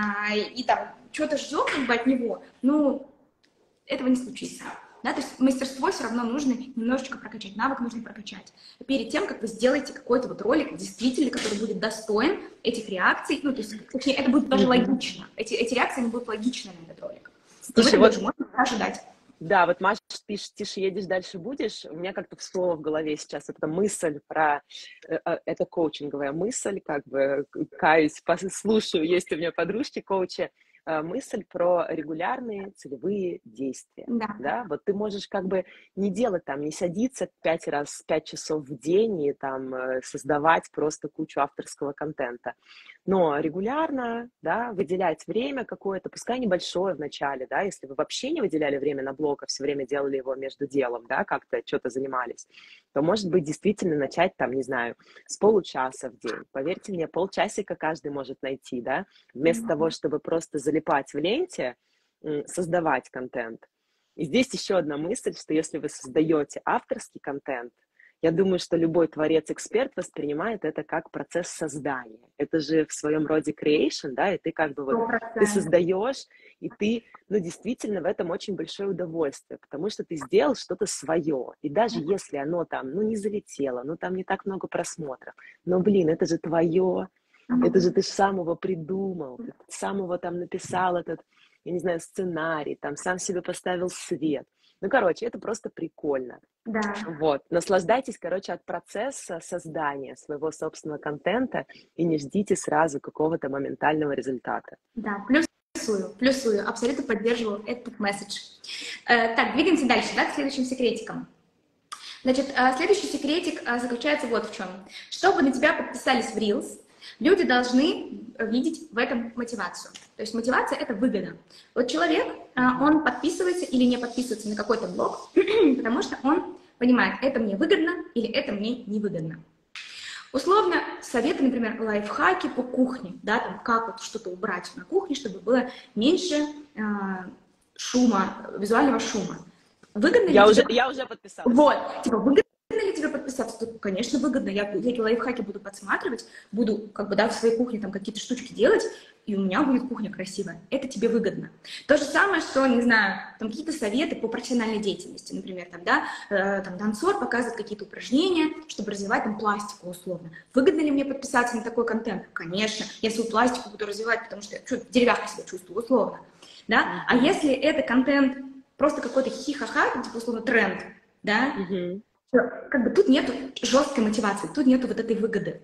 и там что-то ждем как бы от него, ну, этого не случится, да, то есть мастерство все равно нужно немножечко прокачать, навык нужно прокачать, перед тем, как вы сделаете какой-то вот ролик, действительно, который будет достоин этих реакций, ну, то есть, точнее, это будет даже логично, эти реакции, они будут логичны на этот ролик. Слушай, вот можно ожидать. Да, вот Маша пишет, тише едешь, дальше будешь. У меня как-то всплыло в голове сейчас эта мысль про... Это коучинговая мысль, как бы, каюсь, слушаю, есть у меня подружки коучи, мысль про регулярные целевые действия. Да. Вот ты можешь как бы не делать там, не садиться 5 часов в день и там создавать просто кучу авторского контента. Но регулярно, да, выделять время какое-то, пускай небольшое в начале, да, если вы вообще не выделяли время на блог, а все время делали его между делом, да, как-то что-то занимались, то, может быть, действительно начать там, не знаю, с получаса в день. Поверьте мне, полчасика каждый может найти, да, вместо того, чтобы просто залипать в ленте, создавать контент. И здесь еще одна мысль, что если вы создаете авторский контент, я думаю, что любой творец-эксперт воспринимает это как процесс создания. Это же в своем роде creation, да, и ты как бы вот, ты создаешь, и ты, ну, действительно в этом очень большое удовольствие, потому что ты сделал что-то свое, и даже если оно там, ну, не залетело, ну, там не так много просмотров, но, блин, это же твое, это же ты сам его придумал, ты сам его там написал этот, я не знаю, сценарий, там сам себе поставил свет. Ну, короче, это просто прикольно. Да. Вот. Наслаждайтесь, короче, от процесса создания своего собственного контента и не ждите сразу какого-то моментального результата. Да, плюсую, абсолютно поддерживаю этот месседж. Так, двигаемся дальше, да, к следующим секретикам. Значит, следующий секретик заключается вот в чем. Чтобы на тебя подписались в Reels, люди должны видеть в этом мотивацию. То есть мотивация – это выгода. Вот человек, он подписывается или не подписывается на какой-то блог, потому что он понимает, это мне выгодно или это мне невыгодно. Условно, советы, например, лайфхаки по кухне, да, там, как вот что-то убрать на кухне, чтобы было меньше шума, визуального шума. Выгодно ли Я уже подписалась. Вот, типа, выгодно ли тебе подписаться? То, конечно, выгодно. Я эти лайфхаки буду подсматривать, буду, как бы, да, в своей кухне там какие-то штучки делать, и у меня будет кухня красивая. Это тебе выгодно. То же самое, что, не знаю, там какие-то советы по профессиональной деятельности, например, там, да, там танцор показывает какие-то упражнения, чтобы развивать там пластику условно. Выгодно ли мне подписаться на такой контент? Конечно. Я свою пластику буду развивать, потому что я деревянно себя чувствую условно. Да? А если это контент просто какой-то хихи-ха-ха, типа условно тренд, да, как бы тут нету жесткой мотивации, тут нету вот этой выгоды.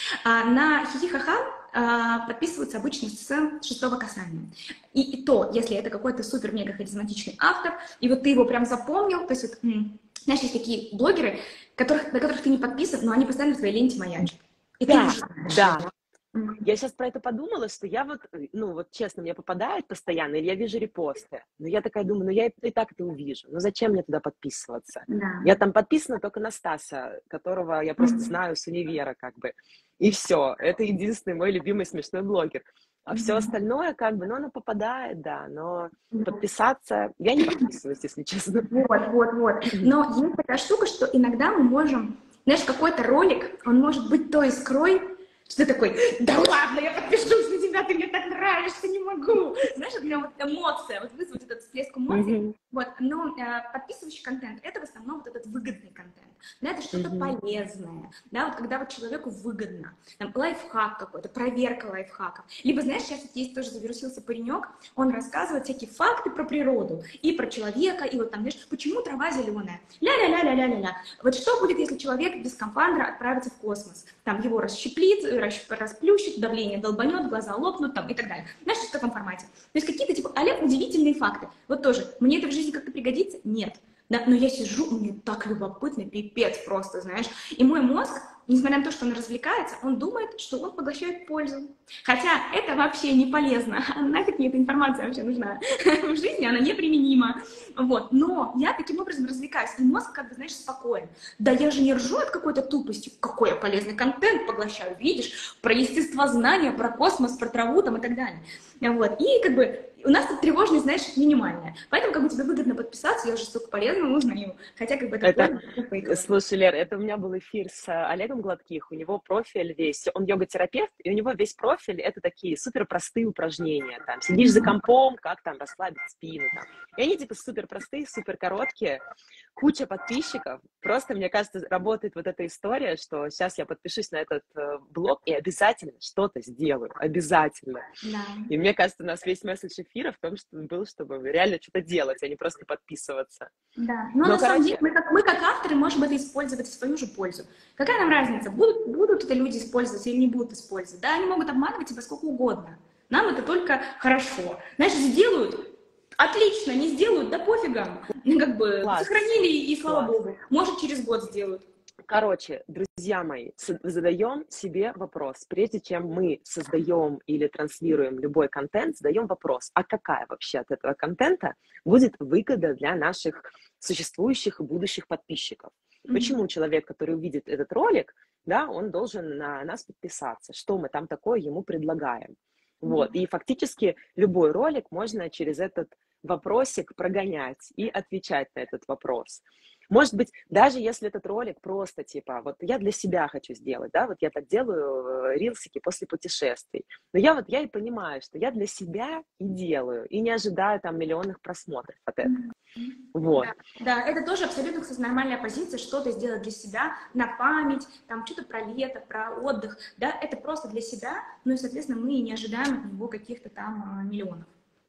А на хихи-ха-ха подписываются обычно с 6-го касания. И то, если это какой-то супер-мега харизматичный автор, и вот ты его прям запомнил, то есть вот, знаешь, есть такие блогеры, на которых ты не подписан, но они постоянно в твоей ленте маячат. И ты уже знаешь. Да. Я сейчас про это подумала, что я вот, ну вот честно, мне попадает постоянно, или я вижу репосты, но я такая думаю, ну я и так это увижу, ну зачем мне туда подписываться? Да. Я там подписана только на Стаса, которого я просто знаю с универа, как бы, и все, это единственный мой любимый смешной блогер. А все остальное, как бы, ну, оно попадает, да, но подписаться, я не подписываюсь, если честно. Вот. Но есть такая штука, что иногда мы можем, знаешь, какой-то ролик, он может быть той искрой, что ты такой, да ладно, я подпишусь на тебя, ты мне так нравишься, не могу. Знаешь, это прям вот эмоция, вот вызвать этот всплеск эмоций. Вот, но подписывающий контент — это в основном вот этот выгодный контент. Да, это что-то полезное, да, вот когда вот человеку выгодно. Там лайфхак какой-то, проверка лайфхаков. Либо, знаешь, сейчас вот есть тоже завирусился паренек, он рассказывает всякие факты про природу и про человека, и вот там, знаешь, почему трава зеленая? Ля-ля-ля-ля-ля-ля-ля. Вот что будет, если человек без скафандра отправится в космос? Там его расщеплит, расплющит, давление долбанет, глаза лопнут там, и так далее. Знаешь, в таком формате. То есть какие-то типа удивительные факты. Вот тоже, мне это в жизни как-то пригодится? Нет. Да, но я сижу, мне так любопытно, пипец просто, знаешь. И мой мозг, несмотря на то, что он развлекается, он думает, что он поглощает пользу. Хотя это вообще не полезно. Нафиг мне эта информация вообще нужна? В жизни она неприменима. Вот. Но я таким образом развлекаюсь. И мозг, как бы, знаешь, спокоен. Да я же не ржу от какой-то тупости. Какой я полезный контент поглощаю, видишь? Про естествознание, про космос, про траву там и так далее. Вот. И как бы у нас тут тревожность, знаешь, минимальная. Поэтому как бы тебе выгодно подписаться, я уже столько полезного узнаю. Хотя как бы это Слушай, Лер, это у меня был эфир с Олегом Гладких, у него профиль весь, он йога-терапевт, и у него весь профиль — это такие супер простые упражнения. Там сидишь за компом, как там расслабить спину. Там. И они типа супер простые, супер короткие, куча подписчиков. Просто, мне кажется, работает вот эта история, что сейчас я подпишусь на этот блог и обязательно что-то сделаю, обязательно. Да. И мне кажется, у нас весь месседж эфира в том, что был, чтобы реально что-то делать, а не просто подписываться. Да, но на самом деле мы как авторы можем это использовать в свою же пользу. Какая нам разница, будут это люди использовать или не будут использовать? Да, они могут обманывать тебя сколько угодно. Нам это только хорошо. Знаешь, сделают — отлично, не сделают — да пофига. Как бы сохранили, и слава богу. Может, через год сделают. Короче, друзья мои, задаем себе вопрос. Прежде чем мы создаем или транслируем любой контент, задаем вопрос, а какая вообще от этого контента будет выгода для наших существующих и будущих подписчиков? Почему человек, который увидит этот ролик, да, он должен на нас подписаться? Что мы там такое ему предлагаем? Вот. И фактически любой ролик можно через этот вопросик прогонять и отвечать на этот вопрос. Может быть, даже если этот ролик просто типа, вот я для себя хочу сделать, да, вот я так делаю рилсики после путешествий, но я и понимаю, что я для себя и делаю, и не ожидаю там миллионных просмотров от этого. Вот. Да, это тоже абсолютно, кстати, нормальная позиция, что-то сделать для себя, на память, там что-то про лето, про отдых, да, это просто для себя, ну и, соответственно, мы не ожидаем от него каких-то там миллионов.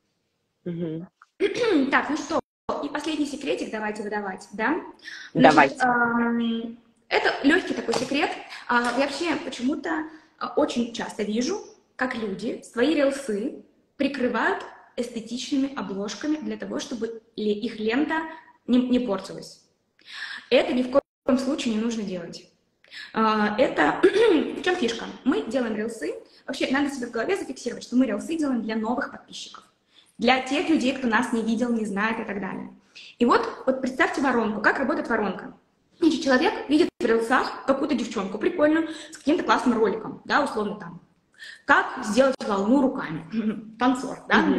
Так, ну что, и последний секретик давайте выдавать, да? Давайте. Это легкий такой секрет. Я вообще почему-то очень часто вижу, как люди свои рилсы прикрывают эстетичными обложками для того, чтобы их лента не портилась. Это ни в коем случае не нужно делать. Это в чем фишка? Мы делаем рилсы. Вообще, надо себе в голове зафиксировать, что мы рилсы делаем для новых подписчиков. Для тех людей, кто нас не видел, не знает и так далее. И вот представьте воронку. Как работает воронка? Значит, человек видит в рилсах какую-то девчонку прикольную, с каким-то классным роликом, да, условно там. Как сделать волну руками? Танцор, да, например.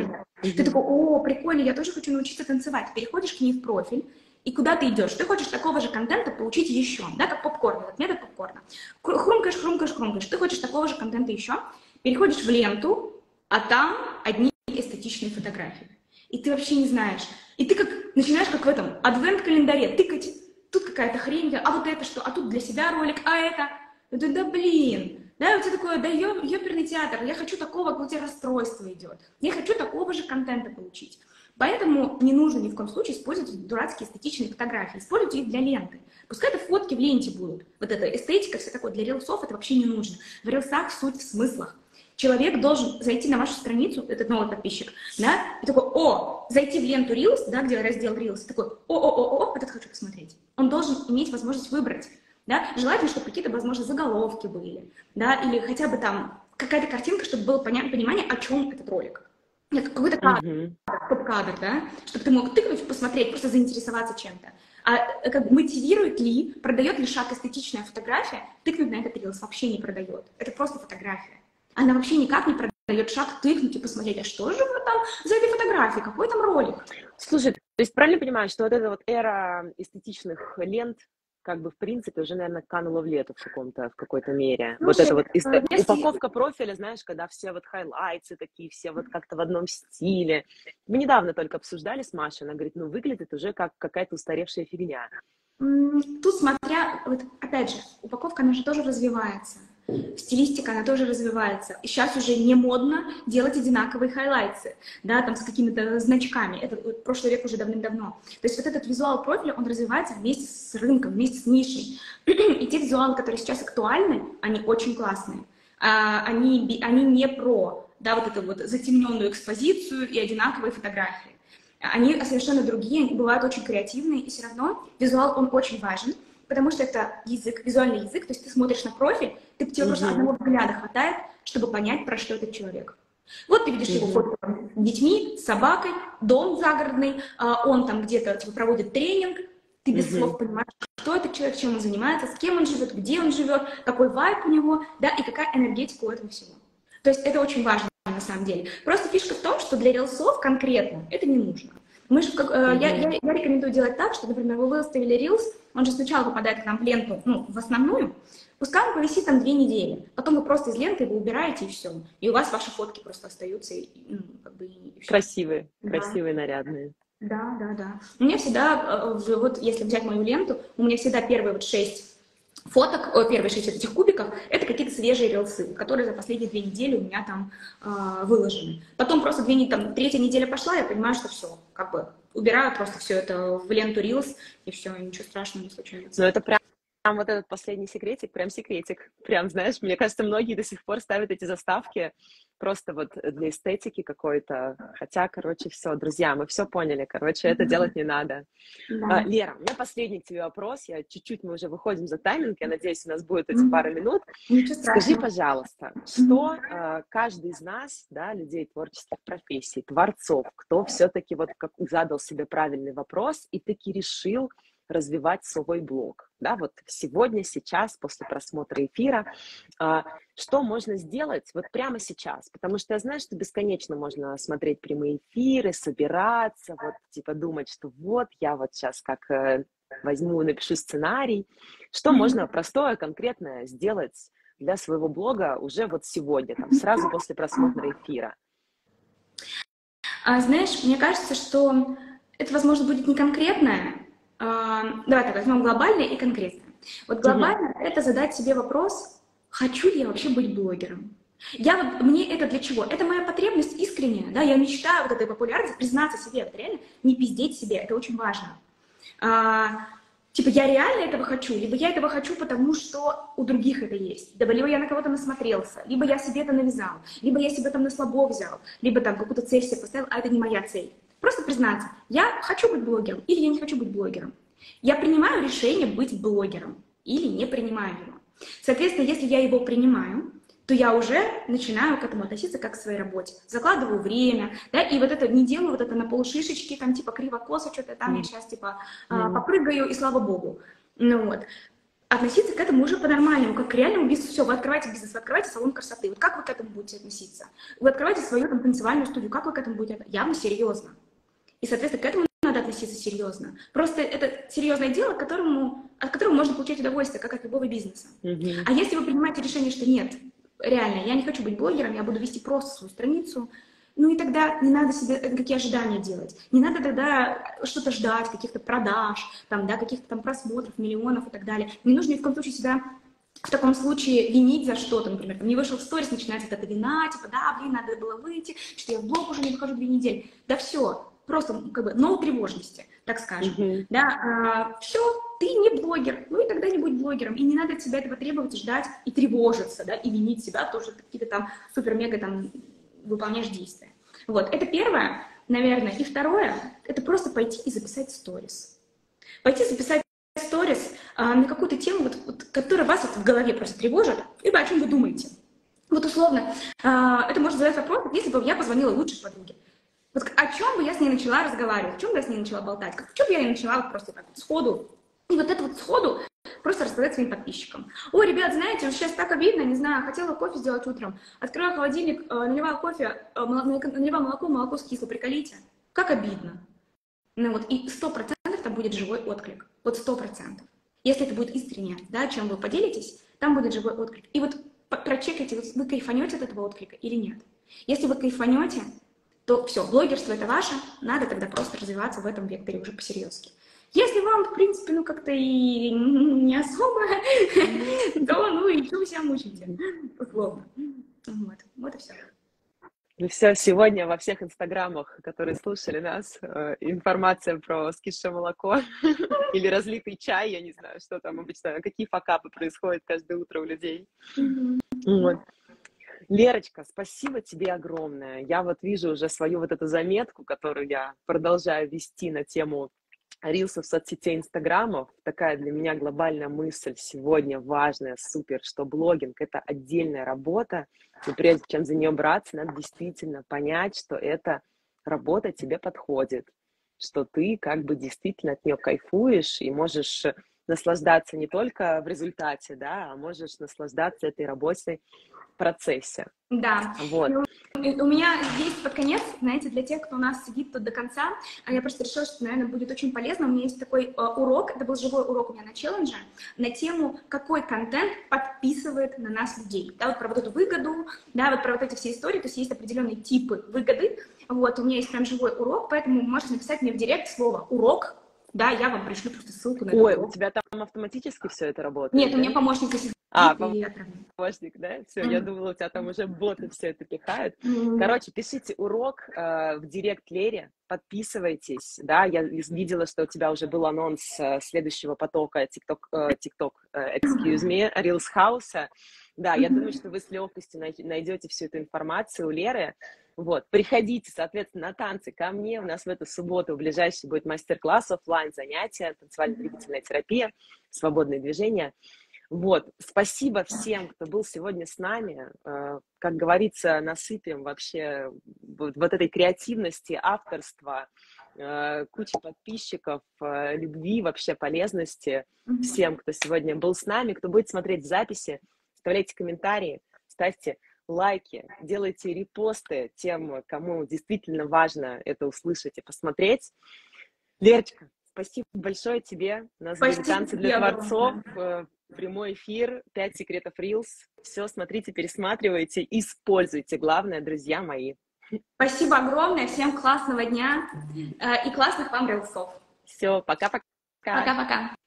Ты Мгм. такой, о, прикольно, я тоже хочу научиться танцевать. Переходишь к ней в профиль, и куда ты идешь? Ты хочешь такого же контента получить еще, да, как попкорн, этот метод попкорна. Хрумкаешь, хрумкаешь, хрумкаешь. Ты хочешь такого же контента еще, переходишь в ленту, а там одни эстетичные фотографии. И ты вообще не знаешь. И ты как начинаешь как в этом адвент-календаре тыкать. Тут какая-то хрень, а вот это что? А тут для себя ролик, а это? Да блин. Да, у тебя такое, да ёперный театр, я хочу такого, как у тебя расстройство идет. Я хочу такого же контента получить. Поэтому не нужно ни в коем случае использовать дурацкие эстетичные фотографии. Используйте их для ленты. Пускай это фотки в ленте будут. Вот эта эстетика, все такое для рилсов это вообще не нужно. В рилсах суть в смыслах. Человек должен зайти на вашу страницу, этот новый подписчик, да, и такой, о, зайти в ленту Reels, да, где раздел Reels, такой, о, этот хочу посмотреть. Он должен иметь возможность выбрать, да, желательно, чтобы какие-то, возможно, заголовки были, да, или хотя бы там какая-то картинка, чтобы было понимание, о чем этот ролик. Нет, какой-то кадр, Мгм. топ-кадр, да, чтобы ты мог тыкнуть, посмотреть, просто заинтересоваться чем-то. А как бы мотивирует ли, продает ли шаг эстетичная фотография, тыкнуть на этот Reels вообще не продает. Это просто фотография. Она вообще никак не продает шаг тыкнуть и посмотреть, а что же вот там за этой фотографией, какой там ролик. Слушай, то есть правильно понимаю, что вот эта вот эра эстетичных лент, как бы в принципе уже, наверное, канула в лету в какой-то мере. Вот Слушай, это вот если... упаковка профиля, знаешь, когда все вот хайлайтсы такие, все вот как-то в одном стиле. Мы недавно только обсуждали с Машей, она говорит, ну выглядит уже как какая-то устаревшая фигня. Тут смотря, вот опять же, упаковка, она же тоже развивается. Стилистика, она тоже развивается. И сейчас уже не модно делать одинаковые хайлайтсы, да, там с какими-то значками. Это вот, прошлый век уже давным-давно. То есть вот этот визуал профиля, он развивается вместе с рынком, вместе с нишей. И те визуалы, которые сейчас актуальны, они очень классные. Они не про, да, вот эту вот затемненную экспозицию и одинаковые фотографии. Они совершенно другие, они бывают очень креативные, и все равно визуал, он очень важен, потому что это язык, визуальный язык, то есть ты смотришь на профиль, тебе просто Мгм. одного взгляда хватает, чтобы понять, про что этот человек. Вот ты видишь его Мгм. фото с детьми, с собакой, дом загородный, он там где-то типа, проводит тренинг, ты без Мгм. слов понимаешь, кто этот человек, чем он занимается, с кем он живет, где он живет, какой вайб у него, да, и какая энергетика у этого всего. То есть это очень важно на самом деле. Просто фишка в том, что для рилсов конкретно это не нужно. Мгм. Я рекомендую делать так, что, например, вы выставили рилс, он же сначала попадает к нам в ленту, ну, в основную, пускай он повисит там 2 недели, потом вы просто из ленты его убираете и все, и у вас ваши фотки просто остаются, и, ну, как бы, и все. Красивые, Да. красивые, нарядные. Да. У меня всегда, вот если взять мою ленту, у меня всегда первые вот 6 фоток, первые 6 этих кубиков, это какие-то свежие рилсы, которые за последние 2 недели у меня там выложены. Потом просто 2 недели, там, 3-я неделя пошла, я понимаю, что все, как бы убираю просто все это в ленту рилс, и все, ничего страшного не случается. Но это прям вот этот последний секретик, прям секретик. Прям, знаешь, мне кажется, многие до сих пор ставят эти заставки просто вот для эстетики какой-то. Хотя, короче, все, друзья, мы все поняли. Короче, это делать не надо. Да. Лера, у меня последний к тебе вопрос. Мы уже выходим за тайминг. Я надеюсь, у нас будет эти Мгм. пара минут. Ничего Скажи, страшного. пожалуйста, Мгм. что каждый из нас, да, людей творческих профессий, творцов, кто все-таки вот как задал себе правильный вопрос и таки решил развивать свой блог, да, вот сегодня, сейчас, после просмотра эфира, что можно сделать вот прямо сейчас, потому что я знаю, что бесконечно можно смотреть прямые эфиры, собираться, вот, типа, думать, что вот, я вот сейчас как возьму, напишу сценарий, что можно простое, конкретное сделать для своего блога уже вот сегодня, там, сразу после просмотра эфира. Знаешь, мне кажется, что это, возможно, будет не конкретное. Давай так, возьмем глобальное и конкретное. Вот Мгм. глобально это задать себе вопрос, хочу ли я вообще быть блогером? Мне это для чего? Это моя потребность искренняя, да, я мечтаю вот этой популярности, признаться себе, вот реально, не пиздеть себе, это очень важно. А, Типа, я реально этого хочу, либо я этого хочу, потому что у других это есть, либо я на кого-то насмотрелся, либо я себе это навязал, либо я себе там на слабо взял, либо там какую-то цель себе поставил, а это не моя цель. Просто признаться, я хочу быть блогером или я не хочу быть блогером. Я принимаю решение быть блогером или не принимаю его. Соответственно, если я его принимаю, то я уже начинаю к этому относиться как к своей работе. Закладываю время, да, и вот это не делаю вот это на полшишечки, там типа криво-косо, что-то там я сейчас типа Мгм. попрыгаю, и слава богу. Ну вот. относиться к этому уже по-нормальному, как к реальному бизнесу. Все, вы открываете бизнес, вы открываете салон красоты. Вот как вы к этому будете относиться? Вы открываете свою там танцевальную студию, как вы к этому будете относиться? Явно серьезно. И, соответственно, к этому надо относиться серьезно. Просто это серьезное дело, от которого можно получать удовольствие, как от любого бизнеса. А если вы принимаете решение, что нет, реально, я не хочу быть блогером, я буду вести просто свою страницу, ну и тогда не надо себе никакие ожидания делать. Не надо тогда что-то ждать, каких-то продаж, там, да, каких-то там просмотров, миллионов и так далее. Не нужно ни в коем случае себя в таком случае винить за что-то, например, там, не вышел в сторис, начинается вот эта вина, типа, да, блин, надо было выйти, что я в блог уже не выхожу 2 недели. Да все, просто как бы no тревожности, так скажем. Да, все, ты не блогер, ну и тогда не будь блогером. И не надо от себя этого требовать, ждать и тревожиться, да, и винить себя, потому что ты какие-то там супер-мега там выполняешь действия. Вот, это первое, наверное. И второе, это просто пойти и записать сторис. Пойти записать сторис на какую-то тему, вот, которая вас вот в голове просто тревожит, либо о чем вы думаете. Вот условно, это может задать вопрос, если бы я позвонила лучшей подруге. Вот о чем бы я с ней начала разговаривать, о чем бы я с ней начала болтать, в чем я начала вот просто так вот сходу. И вот это вот сходу просто рассказать своим подписчикам. Ой, ребят, знаете, сейчас так обидно, не знаю, хотела кофе сделать утром, открываю холодильник, наливаю кофе, наливаю молоко, молоко скисло, приколите. Как обидно. Ну вот, и 100% там будет живой отклик. Вот 100%. Если это будет искренне, да, чем вы поделитесь, там будет живой отклик. И вот прочекайте, вы кайфанете от этого отклика или нет. Если вы кайфанете, то все, блогерство это ваше, надо тогда просто развиваться в этом векторе уже по-серьезки. Если вам, в принципе, ну как-то и не особо, то ну и что вы себя мучаете, условно. Вот и все. Ну все, сегодня во всех инстаграмах, которые слушали нас, информация про скисшее молоко или разлитый чай, я не знаю, что там обычно, какие факапы происходят каждое утро у людей. Вот. Лерочка, спасибо тебе огромное. Я вот вижу уже свою вот эту заметку, которую я продолжаю вести на тему рилсов, соцсетей, инстаграмов. Такая для меня глобальная мысль сегодня важная, супер, что блогинг — это отдельная работа, и прежде чем за нее браться, надо действительно понять, что эта работа тебе подходит, что ты как бы действительно от нее кайфуешь и можешь наслаждаться не только в результате, да, а можешь наслаждаться этой работой в процессе. Да. Вот. У меня есть под конец, знаете, для тех, кто у нас сидит тут до конца, я просто решила, что, наверное, будет очень полезно. У меня есть такой урок, это был живой урок у меня на челлендже, на тему, какой контент подписывает на нас людей. Да, вот про вот эту выгоду, да, вот про вот эти все истории, то есть есть определенные типы выгоды. Вот, у меня есть прям живой урок, поэтому можете написать мне в директ слово «урок», да, я вам пришлю просто ссылку на этот урок. Ой, у тебя там автоматически все это работает? Нет, да? У меня помощник сидит. Помощник, да? Все, я думала, у тебя там уже боты все это пихают. Короче, пишите урок в директ Лере, подписывайтесь, да, я видела, что у тебя уже был анонс следующего потока TikTok, excuse me, Reels House. Да, я думаю, что вы с легкостью найдете всю эту информацию у Леры. Вот, приходите, соответственно, на танцы ко мне. У нас в эту субботу в ближайший будет мастер-класс, офлайн занятия, танцевально-двигательная терапия, свободные движения. Вот, спасибо всем, кто был сегодня с нами. Как говорится, насыпем вообще вот этой креативности, авторства, кучи подписчиков, любви, вообще полезности всем, кто сегодня был с нами, кто будет смотреть записи. Оставляйте комментарии, ставьте лайки, делайте репосты тем, кому действительно важно это услышать и посмотреть. Лерочка, спасибо большое тебе. У нас были танцы для творцов, прямой эфир, 5 секретов Reels. Все, смотрите, пересматривайте, используйте. Главное, друзья мои. Спасибо огромное, всем классного дня и классных вам рилсов. Все, пока-пока. Пока-пока.